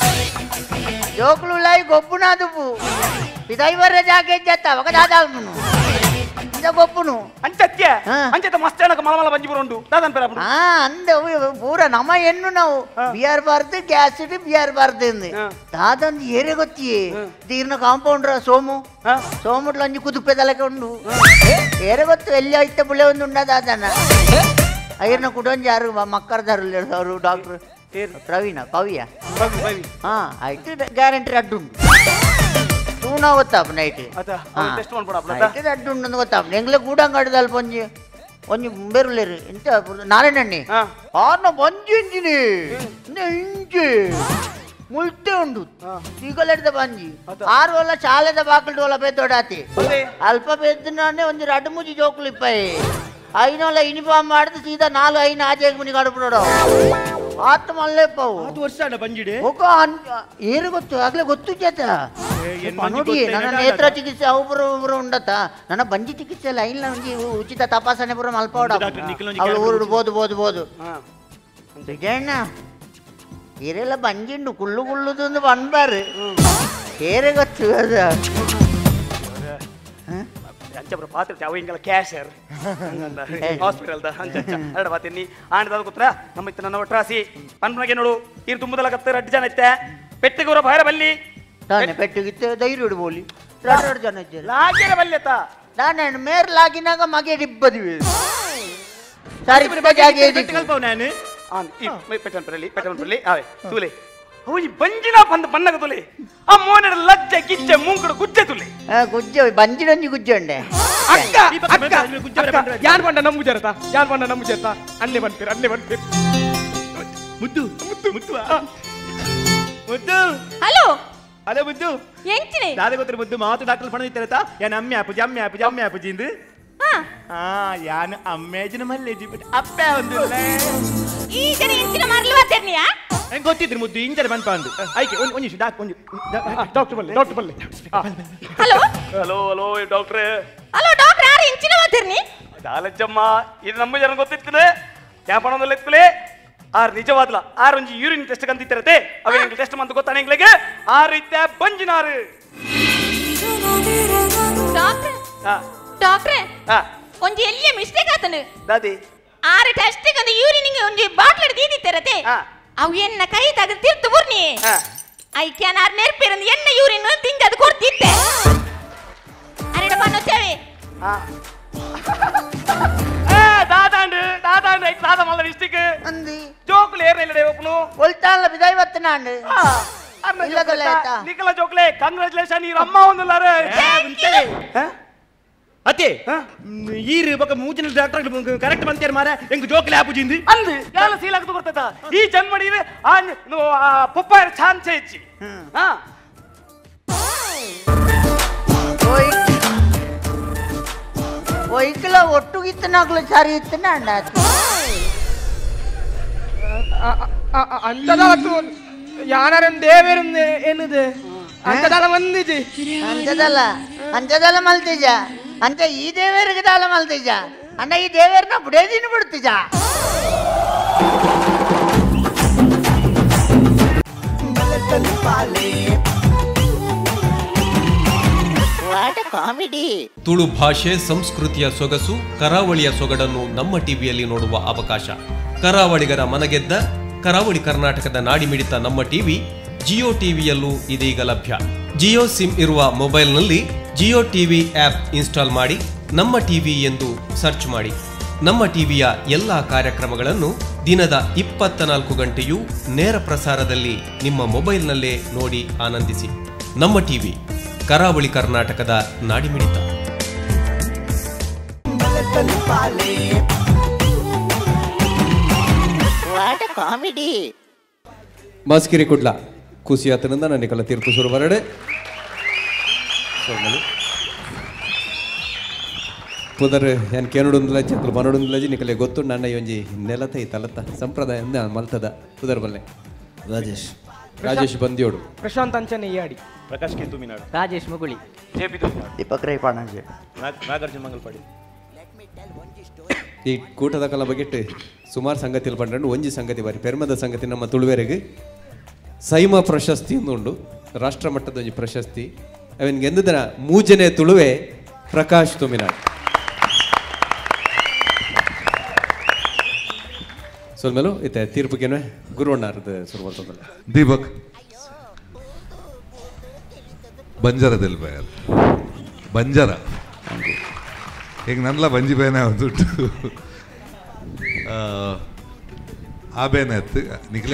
ಲೈ ಗೊಬ್ಬುನ ದುಪ್ಪು ಇದೈವರ ಜಾಗೆ ಜತ್ತ ఒక దాదాల్మును ఇంద గొప్పును అంచత్య అంచత మస్తేనక మలమల బంజి బురుండు దాదన్ పెరపుడు అంద పూರ ನಮ ಎನ್ನು ನಾವು ಬಿಯರ್ ಬಾರ್ದು ಗ್ಯಾಸ್ ಇಟ್ಟು ಬಿಯರ್ ಬಾರ್ದು ದಾದಂದು ಏರೆ ಗೊತ್ತಿಯೇ ತೀರ್ನ ಕಾಂಪೌಂಡ್ರ ಸೋಮುಟ್ಲ ಅಂಜಿ ಕುದುಪ್ಪೆದಲಕ್ಕೆ ಉಂಡು ಏರೆ ಗೊತ್ತು ಎಲ್ಲಿ ಐತೆ ಬುಳೆ ಒಂದು ಉಂಡ ದಾದನ ಅಯ್ಯರ್ನ ಕುಟೊಂಜಿ ಯಾರು ಮಕ್ಕಳದಾರು ಅವರು ಡಾಕ್ಟರ್ ಪ್ರವೀಣ ಕವಿಯ ಹಾ ಆಯ್ತು ಗ್ಯಾರಂಟಿ ಅಡ್ಡುಂಡು ತೂನ ಗೊತ್ತಾಪ ನೈಟ್ ಅಡ್ಡುಂಡು ಗೊತ್ತಾಪ ಎಂಗ್ಲೆ ಗೂಡಂಗಡದಲ್ಲಿ ಒಂಜಿ ಬೆರುಲೇರು ಎಂತ ನಾರಾಯಣಣ್ಣಿ ಆರ್ನ ಬಂಜಿ ಎಂಜಿನಿ ಇಂಚಿ ಮುಲ್ತೆ ಉಂಡು ಸಿಗಲೆಡ್ದ ಬಂಜಿ 6 ವಲ್ಲ ಶಾಲೆದ ಬಾಕಲ್ಡು ವಲ್ಲ ಪೆದ್ದೊಡಾತಿ ಅಲ್ಪ ಪೆದ್ದನೇ ಒಂಜಿ 2-3 ಜೋಕುಲು ಇಪ್ಪಾಯಿ ಐನೊಲ್ಲ ಯೂನಿಫಾರ್ಮ್ ಮಾಡಿದ್ರೆ ಸೀದಾ 4-5 ಆಚೆಗೆ ಮುನಿ ಕಡುಬಿಡೋಡು ಆತ ಮಲ್ಲೆಪ್ಪವು 10 ವರ್ಷ ಬಂಜಿಡೆ ಏರು ಗೊತ್ತು ಆಗ್ಲೇ ಗೊತ್ತು ಜತ ನೋಡಿ ನನ್ನ ನೇತ್ರ ಚಿಕಿತ್ಸೆ ಒಬ್ಬರು ಉಂಡತ್ತ ನನ್ನ ಬಂಜಿ ಚಿಕಿತ್ಸೆ ಇಲ್ಲ ಇಲ್ಲ ನನಗೆ ಉಚಿತ ತಪಾಸಣೆ ಪುರ ಮಲ್ಪೋಡ ಅವಳು ಊರು ಬೋದು ವಿಜಯಣ್ಣ ಏರೆಲ್ಲ ಬಂಜಿಂಡು ಕುಳ್ಳುದೊಂದು ಬಂದ್ಬಾರು ಏರೆ ಗೊತ್ತು ಅದು ಅಂಚಬ್ರ ಪಾತ್ರ ಅವ ಹಿಂಗೆಲ್ಲ ಕ್ಯಾಶರ್ ಹಾಸ್ಪಿಟಲ್ ಎರಡು ಬಾತೀನಿ ಆಂಡ್ ಕೂತ್ರ ನಮ್ಮ ಇತ್ತ ನನ್ನ ಒಟ್ರಾಸಿ ಪನ್ಪನಗೆ ನೋಡು ಇರು ತುಂಬದಲ್ಲ ಕತ್ತ 2 ಜನ ಇತ್ತೆ ಪೆಟ್ಟಿಗೂರ ಭೈರ ಬಲ್ಲಿ ತಾನೆ ಪೆಟ್ಟಿಗಿತ್ತೆ ಧೈರ್ಯ ಇಡ್ಬೋಲಿ 2 ಜನ ಇದ್ದಾರೆ ಲಾಗಿರ ಬಲ್ಲೆತ ನಾನು ಮೇರ್ ಲಾಗಿನಾಗ ಮಗೆ ರಿಬ್ಬದಿವೆ ಸಾರಿ ಬಜಾಗೆ ಕಲ್ಪವ ನಾನು ಪೆಟ್ಟನ್ ಬರಲಿ ಆವೆ ತೂಲೆ ಅವಳಿ ಬಂಜಿನ ಬನ್ನಗ ತುಲೆ ಆ ಮೋನೆಡ ಲಜ್ಜೆ ಗಿಜ್ಜೆ ಮೂಂಕಡು ಗುಜ್ಜೆ ತುಲೆ ಗುಜ್ಜೆ ಬಂಜಿನೊಂಜಿ ಗುಜ್ಜೆ ಉಂಡೆ ಅಕ್ಕ ಯಾನ್ ಬಂಡ ನಮ್ಮ ಜರತ ಯಾನ್ ಬಂಡ ನಮ್ಮ ಜರತ ಅಲ್ಲೇ ಬಂತೀರ ಮುದ್ದು ಮುದ್ದು ಮುದ್ದು ಮುದ್ದು ಹಲೋ ಹಲೋ ಮುದ್ದು ಎಂಚಿನೆ ದಾದ ಗೊತ್ತಿರ ಮುದ್ದು ಮಾತು ಡಾಕ್ಟರ್ ಪಣ ಇತ್ತಾರತ ಯಾನ್ ಅಮ್ಮೆ ಅಪ್ಪುಜಿ ಇಂದು ಯಾನ್ ಅಮ್ಮೇಜಿನ ಮಲ್ಲೇಜಿ ಬಿಟ್ಟು ಅಪ್ಪ ಒಂದಿಲ್ಲ ಈ ಜನ ಎಂಚಿನ ಮಾರ್ಲವಾತೇರ್ನಿಯಾ ನಂಗೆ ಗೊತ್ತಿದ್ರಿ ಮುದ್ದು ಇಂಜರ್ ಬಂತ ಅಂದು ಆಯ್ಕೆ ಒಂಜಿ ಡಾಕ್ಟರ್ ಬಲ್ಲೆ ಹಲೋ ಹಲೋ ಡಾಕ್ಟ್ರೆ ಹಲೋ ಡಾಕ್ಟರ್ ಯಾರು ಎಂಚಿನ ಮಾತೇರ್ನಿ ದಾಲಜ್ಜಮ್ಮ ಇದು ನಮ್ಮ ಜನ ಗೊತ್ತಿರ್ತದೆ ಯಾಪಣದಲ್ಲಿ ಎತ್ಕಲೆ ಆರ್ ನಿಜವಾದ್ಲ ಆರ್ ಒಂಜಿ ಯೂರಿನ್ ಟೆಸ್ಟ್ ಕಂತಿತ್ತಿರತ್ತೆ ಅವೇ ಟೆಸ್ಟ್ ಮಂತ ಗೊತ್ತಾನೆ ಇಂಗ್ಲಿಗೆ ಆರ್ ಇತ್ತೆ ಬಂಜಿನಾರು ಡಾಕ್ಟ್ರೆ ಒಂಜಿ ಎಲ್ಲಿಯ ಮಿಸ್ಟೇಕ್ ಆತನು ದಾದಿ ಆರು ಟೆಸ್ಟ್ ಕಂದ ಯೂರಿನಿಗೆ ಒಂಜಿ ಬಾಟ್ಲ್ ದೀದಿತ್ತಿರತ್ತೆ ಅವು ಎನ್ನ ಕೈ ತಗದು ತಿರ್ತು ಬುರ್ನಿ ಐ ಕ್ಯಾನ್ ಆರ್ ನೆರ್ಪಿರಂದು ಎನ್ನ ಯೂರಿನ್ ತಿಂಗ ಅದು ಕೊಡ್ತಿತ್ತೆ ಅರೆಡ ಬನ್ನೋಚೇವೆ ದಾದ ಮಲ್ಲ ಮಿಸ್ಟೇಕ್ ಅಂದಿ ಜೋಕ್ಲೆ ಏರ್ನಿಲ್ಲಡೆ ಒಪ್ಪನು ಒಲ್ತಾನ್ಲ ಬಿದಾಯ ವತ್ತನಾಂಡು ಇಲ್ಲದಲ್ಲ ಆಯ್ತಾ ನಿಕಲ ಜೋಕ್ಲೆ ಕಂಗ್ರಾಚುಲೇಷನ್ ಈ ಅಮ್ಮ ಒಂದಲ್ಲಾರೆ ಅತ್ತೆ ಈರು ಬಕ ಮೂಜಿನ ಡಾಕ್ಟರ್ ಕರೆಕ್ಟ್ ಬಂತೇರ್ ಮಾರ ಎಂಗ್ ಜೋಕ್ಲೆ ಆಪುಜಿಂದಿ ಅಂದು ಯಾಲ ಸೀಲಾಗ್ತು ಬರ್ತದ ಈ ಜನ್ಮಡಿನ ಆ ಪಪ್ಪಾಯ ಚಾನ್ಸ್ ಹೆಚ್ಚಿ ಒಯ್ಕಲ ಒಟ್ಟುಗಿತ್ತನಾಗ್ಲ ಸಾರಿ ಇತ್ತನ ಅಣ್ಣ ಅಂತದಾತು ಯಾನರನ್ ದೇವೇರನ್ ಎನ್ನುದು ಅಂತದಾಲ ಮಂದಿಜಿ ಅಂಚದಲ್ಲ ಮಲ್ತಿಜ ಅಂತ ಈ ದೇವೇರಿಗೆ ದಾಲ ಮಲ್ತಿಜ ಅಣ್ಣ ಈ ದೇವೇರ್ನ ಬುಡೇದಿನ ಬಿಡ್ತಿಜ ಕಾಮಿಡಿ ತುಳು ಭಾಷೆ ಸಂಸ್ಕೃತಿಯ ಸೊಗಸು ಕರಾವಳಿಯ ಸೊಗಡನ್ನು ನಮ್ಮ ಟಿವಿಯಲ್ಲಿ ನೋಡುವ ಅವಕಾಶ. ಕರಾವಳಿಗರ ಮನಗೆದ್ದ ಕರಾವಳಿ ಕರ್ನಾಟಕದ ನಾಡಿಮಿಡಿತ ನಮ್ಮ ಟಿವಿ ಜಿಯೋ ಟಿವಿಯಲ್ಲೂ ಇದೀಗ ಲಭ್ಯ. ಜಿಯೋ ಸಿಮ್ ಇರುವ ಮೊಬೈಲ್ನಲ್ಲಿ ಜಿಯೋ ಟಿವಿ ಆಪ್ ಇನ್ಸ್ಟಾಲ್ ಮಾಡಿ ನಮ್ಮ ಟಿವಿ ಎಂದು ಸರ್ಚ್ ಮಾಡಿ. ನಮ್ಮ ಟಿವಿಯ ಎಲ್ಲ ಕಾರ್ಯಕ್ರಮಗಳನ್ನು ದಿನದ 24 ಗಂಟೆಯೂ ನೇರ ಪ್ರಸಾರದಲ್ಲಿ ನಿಮ್ಮ ಮೊಬೈಲ್ನಲ್ಲೇ ನೋಡಿ ಆನಂದಿಸಿ. ನಮ್ಮ ಟಿವಿ ಕರಾವಳಿ ಕರ್ನಾಟಕದ ನಾಡಿಮಿಡಿತ. ಕಾಮಿಡಿ ಮಾಸ್ಕಿರಿ ಕುಡ್ಲ ಖುಷಿ ಆತನಿಂದ ನನಗೆಲ್ಲ ತೀರ್ಪು ಶುರು ಬರಡೆ ಪುದರ್ ಏನು ಕೇನುಡುಂದಿಲ್ಲ ಚಕ್ಲು ಮನಡುಂದಿಲ್ಲ ನಿಕಲೆ ಗೊತ್ತು ನನ್ನ ಒಂಜಿ ನೆಲತ ಈ ತಲತ ಸಂಪ್ರದಾಯ ಮಲ್ತದ ಪುದರ್ ಬಲ್ಲೆ ರಾಜೇಶ್ ಬಂದಿಯೋಡು ಪ್ರಶಾಂತ್ ಅಂಚನೆ ಯಾಡಿ ಪ್ರಕಾಶ್ ಕೆ ತುಮಿನಾಡು ರಾಜೇಶ್ ಮುಗುಳಿ ದೀಪಕ್ ರೈ ಪಾಣಂಜೆ ನಾಗಾರ್ಜುನ ಮಂಗಲ್ಪಾಡಿ. ಈ ಕೂಟದ ಕಲ ಬಗೆಟ್ಟು ಸುಮಾರು ಸಂಗತಿ ಪಂಡು ಒಂಜಿ ಸಂಗತಿ ಬಾರಿ ಪೆರ್ಮದ ಸಂಗತಿ ನಮ್ಮ ತುಳುವೆರೆಗೆ ಸೈಮ ಪ್ರಶಸ್ತಿ ಉಂಡು ರಾಷ್ಟ್ರ ಮಟ್ಟದ ಒಂಜಿ ಪ್ರಶಸ್ತಿ ಅವನಿಗೆ ಎಂದಿನ ಮೂಜನೆ ತುಳುವೆ ಪ್ರಕಾಶ್ ತುಮಿನಾಡ್. ಸೊಲ್ಮೇಲು ಇತ್ತೆ ತೀರ್ಪುಗೇನು ಗುರುವಣ್ಣಾರದ ಶುರು ಬರ್ತದಲ್ಲ. ದೀಪಕ್ ಬಂಜಾರದಲ್ಲಿ ಬಯರ್ ಬಂಜಾರ ಈಗ ನನ್ಲ ಬಂಜಿ ಬೇನೆ ದುಡ್ಡು ಆ ಬೇನೆ ಹತ್ತು ನಿಖಲೆ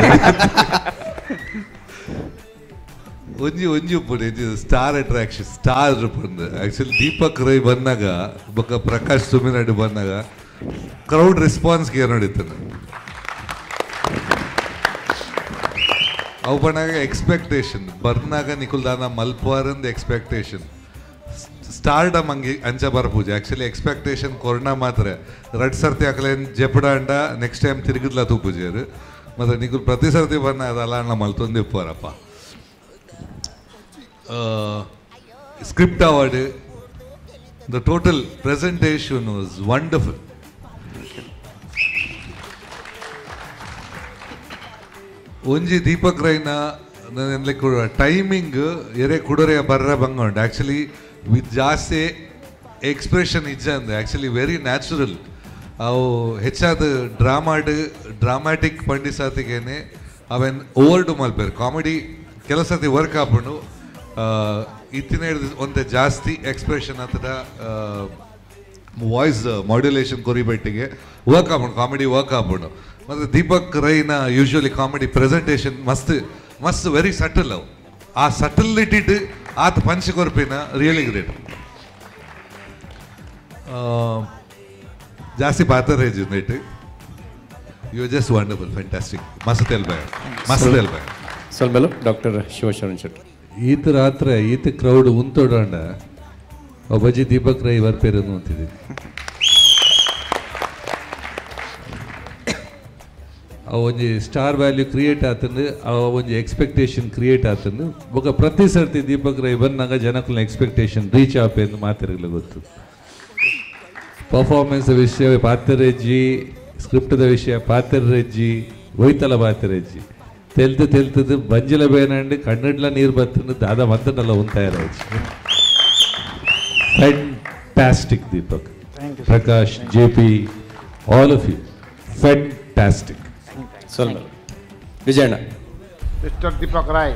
ಒಂಜಿ ಒಂಜಿ ಉಪ್ಪುಂಡು ಇದು ಸ್ಟಾರ್ ಅಟ್ರಾಕ್ಷನ್ ಸ್ಟಾರ್ ಉಪ್ಪುಂಡು ಆ್ಯಕ್ಚುಲಿ ದೀಪಕ್ ರೈ ಬಂದಾಗ ಬೊಕ್ಕ ಪ್ರಕಾಶ್ ತುಮಿನಾಡು ಬಂದಾಗ ಕ್ರೌಡ್ ರೆಸ್ಪಾನ್ಸ್ಗೆ ನೋಡಿತ್ತಾನೆ ಅವು ಬಂದಾಗ ಎಕ್ಸ್ಪೆಕ್ಟೇಷನ್ ಬರ್ನಾಗ ನಿಕುಲ್ದಾನ ಮಲ್ಪಾರಂದು ಎಕ್ಸ್ಪೆಕ್ಟೇಷನ್ ಸ್ಟಾರ್ಡಮ್ ಹಂಗೆ ಅಂಚ ಬರಪೂಜೆ ಆ್ಯಕ್ಚುಲಿ ಎಕ್ಸ್ಪೆಕ್ಟೇಷನ್ ಕೊರೋನಾ ಮಾತ್ರ 2 ಸರ್ತಿ ಹಾಕಲೇನು ಜಪಡಾಂಡ ನೆಕ್ಸ್ಟ್ ಟೈಮ್ ತಿರುಗಿದ್ಲ ತೂಪೂಜೆರು ಮತ್ತು ನಿಕುಲ್ ಪ್ರತಿ ಸರ್ತಿ ಬನ್ನ ಅದಲ್ಲ ಅಣ್ಣ ಮಲ್ತೊಂದು ಇಪ್ಪರಪ್ಪ. Script award the total presentation was wonderful. ಒಂಜಿ ದೀಪಕ್ ರೈನ ಟೈಮಿಂಗ್ ಎರೆ ಕುಡರೆ ಬರ್ರ ಬಂಗೊಂಡು ಆ್ಯಕ್ಚುಲಿ ವಿತ್ ಜಾಸ್ತಿ ಎಕ್ಸ್ಪ್ರೆಷನ್ ಇಜ್ಜ ಅಂದ್ರೆ ಆ್ಯಕ್ಚುಲಿ ವೆರಿ ನ್ಯಾಚುರಲ್. ಅವು ಹೆಚ್ಚಾದ ಡ್ರಾಮ್ಯಾಟಿಕ್ ಪಂಡಿಸಾತಿಗೇನೆ ಅವೆನ್ ಓವರ್ಡು ಮಲ್ಪೇರು. ಕಾಮಿಡಿ ಕೆಲಸತಿ ವರ್ಕ್ ಆಪುಂಡು ಇತ್ತಿನ ಹಿಡಿದು ಒಂದೇ ಜಾಸ್ತಿ ಎಕ್ಸ್ಪ್ರೆಷನ್ ಅಥವಾ ವಾಯ್ಸ್ ಮಾಡ್ಯುಲೇಷನ್ ಕೊರಿಬೆಟ್ಟಿಗೆ ವರ್ಕ್ ಆಪುಂಡು, ಕಾಮಿಡಿ ವರ್ಕ್ ಆಪುಂಡು. ಮತ್ತು ದೀಪಕ್ ರೈನ ಯೂಶ್ವಲಿ ಕಾಮಿಡಿ ಪ್ರೆಸೆಂಟೇಷನ್ ಮಸ್ತ್ ವೆರಿ ಸಟಲ್. ಅವು ಆ ಸಟಲಿಟಿಡ್ ಆತ ಪಂಚ್ ಕೊರ್ಪಿನ ರಿಯಲಿ ಗ್ರೇಟ್. ಜಾಸ್ತಿ ಪಾತ್ರೇಜ್ ನೆಟ್ ಯು ಜಸ್ಟ್ ವಂಡರ್ಫುಲ್, ಫ್ಯಾಂಟಾಸ್ಟಿಕ್, ಮಸ್ತ್ ಎಲ್ಬಾಯ್. ಸ್ವಲ್ಪ ಡಾಕ್ಟರ್ ಶಿವಶರಣ್ ಶೆಟ್ಟಿ. ಈತ ರಾತ್ರಿ ಈತ ಕ್ರೌಡ್ ಉಂತೋಡಾಂಡ ಒಬ್ಬಜಿ ದೀಪಕ್ ರೈ ಬರ್ಪೇರನ್ನು ಅಂತಿದೆ. ಅವು ಒಂಜಿ ಸ್ಟಾರ್ ವ್ಯಾಲ್ಯೂ ಕ್ರಿಯೇಟ್ ಆತಂದು, ಅವ ಒಂಜಿ ಎಕ್ಸ್ಪೆಕ್ಟೇಷನ್ ಕ್ರಿಯೇಟ್ ಆತಂದು. ಬೊಕ ಪ್ರತಿ ಸರ್ತಿ ದೀಪಕ್ ರೈ ಬಂದಾಗ ಜನಕ್ಕಳ ಎಕ್ಸ್ಪೆಕ್ಟೇಷನ್ ರೀಚ್ ಆಪೆ ಎಂದು ಮಾತಿರಲಿ ಗೊತ್ತು. ಪರ್ಫಾರ್ಮೆನ್ಸ್ ವಿಷಯ ಪಾತ್ರೆಜ್ಜಿ, ಸ್ಕ್ರಿಪ್ಟ್ದ ವಿಷಯ ಪಾತ್ರೆಜ್ಜಿ, ಒಯ್ತಲ ಪಾತ್ರೆಜ್ಜಿ ತೆಲ್ತದು ಬಂಜಿಲ ಬೇನಂಡು ಕಣ್ಣಿಡ್ಲ ನೀರು ಬರ್ತಂದು ದಾದ ಮಂತನಲ್ಲ ಉಂತಾಯಿರಾಜ್. Fantastic Deepak, Prakash, JP, all of you fantastic. ಸ್ವಲ್ಪ ವಿಜಯಣ್ಣ. ಮಿಸ್ಟರ್ ದೀಪಕ್ ರಾಯ್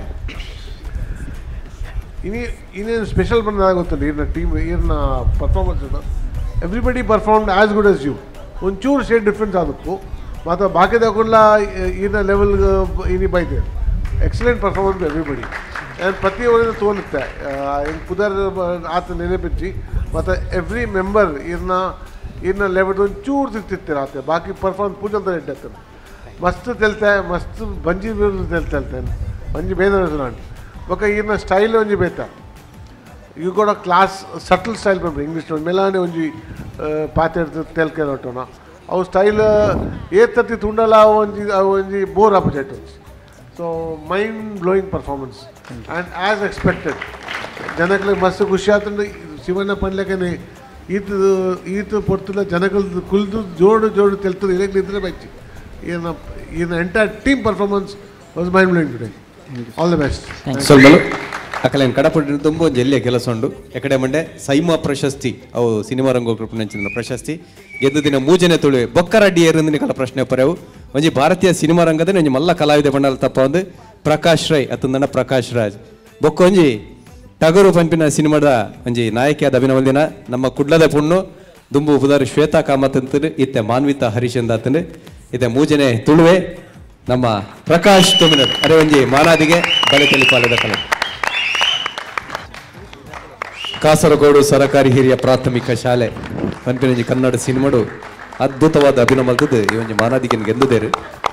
ಇನ್ನೇನು ಸ್ಪೆಷಲ್ ಬಂದಾಗ ಗೊತ್ತಲ್ಲ ಈರ್ನ ಟೀಮ್ ಈರ್ನ performance everybody performed as good as you. ಒಂಚೂರು ಶೇಡ್ ಡಿಫ್ರೆನ್ಸ್ ಆದಕ್ಕೂ ಮತ್ತು ಬಾಕಿ ತಗೊಂಡ್ಲ ಈನ ಲೆವೆಲ್ಗೆ ಇನಿ ಬೈತೆ ಎಕ್ಸಲೆಂಟ್ ಪರ್ಫಾರ್ಮೆನ್ಸ್ ಎವ್ರಿಬಡಿ. ಆ್ಯಂಡ್ ಪ್ರತಿಯೊಬ್ಬರಿಂದ ತೋರುತ್ತೆ ಏನು ಪುದರ್ ಆತ ನೆನೆಪಿಚ್ಚಿ ಮತ್ತು ಎವ್ರಿ ಮೆಂಬರ್ ಈರ್ನ ಲೆವೆಲ್ ಒಂಚೂರು ತಿರ್ತಿರ್ತಾರೆ ಆತ ಬಾಕಿ ಪರ್ಫಾರ್ಮೆನ್ಸ್ ಪೂಜಲ್ ಇಡ್ತಾರೆ. ಮಸ್ತ್ ತೆಲ್ತೆ ಮಸ್ತ್ ಬಂಜಿ ತೆಲ್ತೇನೆ ಬಂಜಿ ಬೇದ ನಾನು ಬೊಕ ಈರ್ನ ಸ್ಟೈಲ್ ಒಂಜಿ ಬೇತ you got a class subtle style ಬಂದ್ರೆ ಇಂಗ್ಲೀಷ್ ಮೇಲಾನೆ ಒಂಜಿ ಪಾತ್ರೆ ತೆಲ್ಕೆ ಹೊಟ್ಟೋಣ ಅವು ಸ್ಟೈಲ್ ಏತತಿ ತುಂಡಲ ಒಂಜಿ bore opposite. So mind blowing performance and as expected. ಜನಗಳಿಗೆ ಮಸ್ತ್ ಖುಷಿ ಆತಂದ್ರೆ ಶಿವಣ್ಣ ಪಂಡ್ಲಕ್ಕನೆ ಈತು ಪೊರ್ತುಲ ಜನಗಳದ್ದು ಕುಲ್ದು ಜೋಡು ತೆಲ್ತದೆ ಇದಕ್ಕೆ ನಿದ್ರೆ ಬೈಚಿ. ಈನ entire team performance was mind blowing today. All the best. ಸ್ವಲ್ಪ ಅಕಲೇನು ಕಡಪಟ್ಟಿನ ತುಂಬ ಒಂದು ಎಲ್ಲಿಯ ಕೆಲಸ ಉಂಡು. ಎಕಡೆ ಮಂಡೆ ಸೈಮಾ ಪ್ರಶಸ್ತಿ ಅವು ಸಿನಿಮಾ ರಂಗೋಗ್ರೂಪ್ ನಂಚಿನ ಪ್ರಶಸ್ತಿ ಗೆದ್ದು ದಿನ ಮೂಜನೆ ತುಳುವೆ ಬೊಕ್ಕರಡ್ಡಿ ಏರಿಂದಿನ ಕಲ ಪ್ರಶ್ನೆ ಪರೆವು ಒಂಜಿ ಭಾರತೀಯ ಸಿನಿಮಾ ರಂಗದ ಒಂಜಿ ಮಲ್ಲ ಕಲಾವಿದ ಬಂಡಾಲ ತಪ್ಪ ಒಂದು ಪ್ರಕಾಶ್ ರೈ ಅತ್ತಂದನ ಪ್ರಕಾಶ್ ರಾಜ್ ಬೊಕ್ಕ ಒಂಜಿ ಟಗರು ಪಂಪಿನ ಸಿನಿಮಾದ ಒಂಜಿ ನಾಯಕಿಯಾದ ಅಭಿನವಲ್ದಿನ ನಮ್ಮ ಕುಡ್ಲದ ಪುಣ್ಣು ದುಂಬು ಪುದಾರು ಶ್ವೇತಾ ಕಾಮತ್ ಅಂತಂದು ಇತ್ತೆ ಮಾನ್ವಿತಾ ಹರೀಶಂದ ಅಂತಂದು ಇತ್ತೆ ಮೂಜನೆ ತುಳುವೆ ನಮ್ಮ ಪ್ರಕಾಶ್ ತೊಮಿನರ್ ಅರೆ ಒಂಜಿ ಮಾನಾದಿಗೆ ಬಲೆ ತೆಲಿಪಾಲದ ಕಲೆ. ಕಾಸರಗೋಡು ಸರಕಾರಿ ಹಿರಿಯ ಪ್ರಾಥಮಿಕ ಶಾಲೆ ಪಂಪಿನಂಜಿ ಕನ್ನಡ ಸಿನಿಮಾಡು ಅದ್ಭುತವಾದ ಅಭಿನಯ ಮಲ್ತದ್ದು ಈ ಒಂಜಿ ಮಾನಾದಿಗೆ ಗೆದ್ದುದೇರು.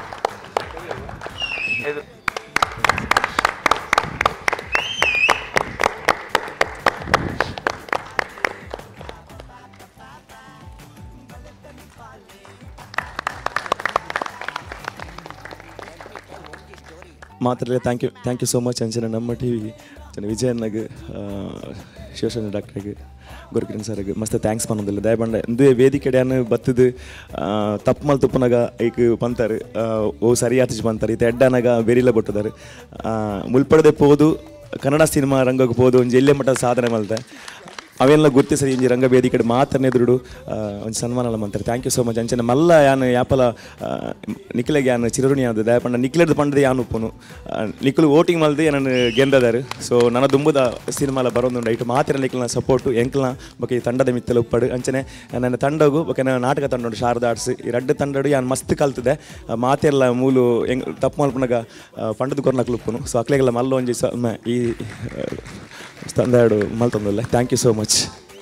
ಮಾತ್ರಲ್ಲೇ ಥ್ಯಾಂಕ್ ಯು ಸೋ ಮಚ್ ಅಂಚನೆ ನಮ್ಮ ಟಿವಿಗೆ ವಿಜಯನ್ನಗೆ ಶಿವಶರಣ ಡಾಕ್ಟ್ರಿಗೆ ಗೊರಕಿರಣ್ ಸರ್ಗೆ ಮಸ್ತ್ ಥ್ಯಾಂಕ್ಸ್ ಪನ್ನೋದಿಲ್ಲ ದಯಬಂಡ ಇಂದು ವೇದಿಕೆಡೆಯನ್ನು ಬತ್ತದು ತಪ್ಪು ಮಲ್ ತುಪ್ಪನಾಗ ಈಗ ಪಂತಾರೆ ಓ ಸರಿ ಆತಿಜ್ ಪಂತಾರೆ ಇದು ಎಡ್ಡನಾಗ ಬೇರಿಲ್ಲ ಬಿಟ್ಟಿದ್ದಾರೆ ಮುಲ್ಪಡದೆ ಪೋದು ಕನ್ನಡ ಸಿನಿಮಾ ರಂಗಕ್ಕೆ ಪೋದು ಒಂದು ಜಿಲ್ಲೆ ಮಟ್ಟದ ಸಾಧನೆ ಮಲ್ತೆ ಅವೆಲ್ಲ ಗುರ್ತಿಸಿ ಇಂಜಿ ರಂಗ ವೇದಿಕೆ ಮಾತನ್ನೆದುರು ಒಂದು ಸನ್ಮಾನ ಮಾಡ್ತಾರೆ. ಥ್ಯಾಂಕ್ ಯು ಸೋ ಮಚ್ ಅಂಚನೆ ಮಲ್ಲ ಯಾನು ಯಾಪಲ ನಿಖಿಲೆಗೆ ಯಾನು ಚಿರಋಣಿ ಆದ ದಯಪಂಡ ನಿಖಿಲೆದು ಪಂಡದೆ ಯಾನು ಉಪ್ಪುನು ನಿಖಿಲು ವೋಟಿಂಗ್ ಮಲ್ದೆ ನಾನು ಗೆಂದದಾರು. ಸೊ ನನ್ನ ದುಂಬುದ ಸಿನಿಮಾಲ ಬರೋದು ಇಟ್ಟು ಮಾತಿರ ನಿಖಿಲ್ನ ಸಪೋರ್ಟು ಎಂಕ್ಲ ಬೊಕ ಈ ತಂಡದ ಮಿತ್ತಲು ಉಪ್ಪಡು ಅಂಚನೆ ನನ್ನ ತಂಡಗೂ ಬೊಕ ನನ್ನ ನಾಟಕ ತಂಡ ಉಂಟು ಶಾರದಾ ಆರ್ಟ್ಸ್ ಈ ರಡ್ಡು ತಂಡಡು ಯಾನು ಮಸ್ತ್ ಕಲ್ತಿದೆ ಮಾತೆಲ್ಲ ಮೂಲು ಹೆಂಗ್ ತಪ್ಪು ಮಲ್ಪನಾಗ ಪಂಡದ ಕೊರ್ನಕ್ಲು ಉಪ್ಪುನು. ಸೊ ಅಕ್ಲೆಗೆಲ್ಲ ಮಲ್ಲ ಒಂಜಿ ಈ ತಂದಾಡು ಮಲ್ತೊಂದಲ್ಲ. Thank you so much.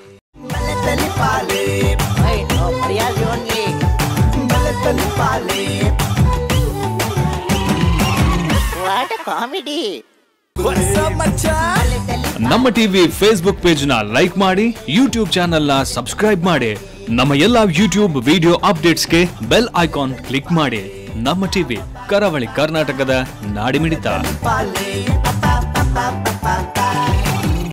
ನಮ್ಮ ಟಿವಿ ಫೇಸ್ಬುಕ್ ಪೇಜ್ ನ ಲೈಕ್ ಮಾಡಿ, ಯೂಟ್ಯೂಬ್ ಚಾನೆಲ್ ನ ಸಬ್ಸ್ಕ್ರೈಬ್ ಮಾಡಿ, ನಮ್ಮ ಎಲ್ಲಾ ಯೂಟ್ಯೂಬ್ ವಿಡಿಯೋ ಅಪ್ಡೇಟ್ಸ್ಗೆ ಬೆಲ್ ಐಕಾನ್ ಕ್ಲಿಕ್ ಮಾಡಿ. ನಮ್ಮ ಟಿವಿ ಕರಾವಳಿ ಕರ್ನಾಟಕದ ನಾಡಿಮಿಡಿತ.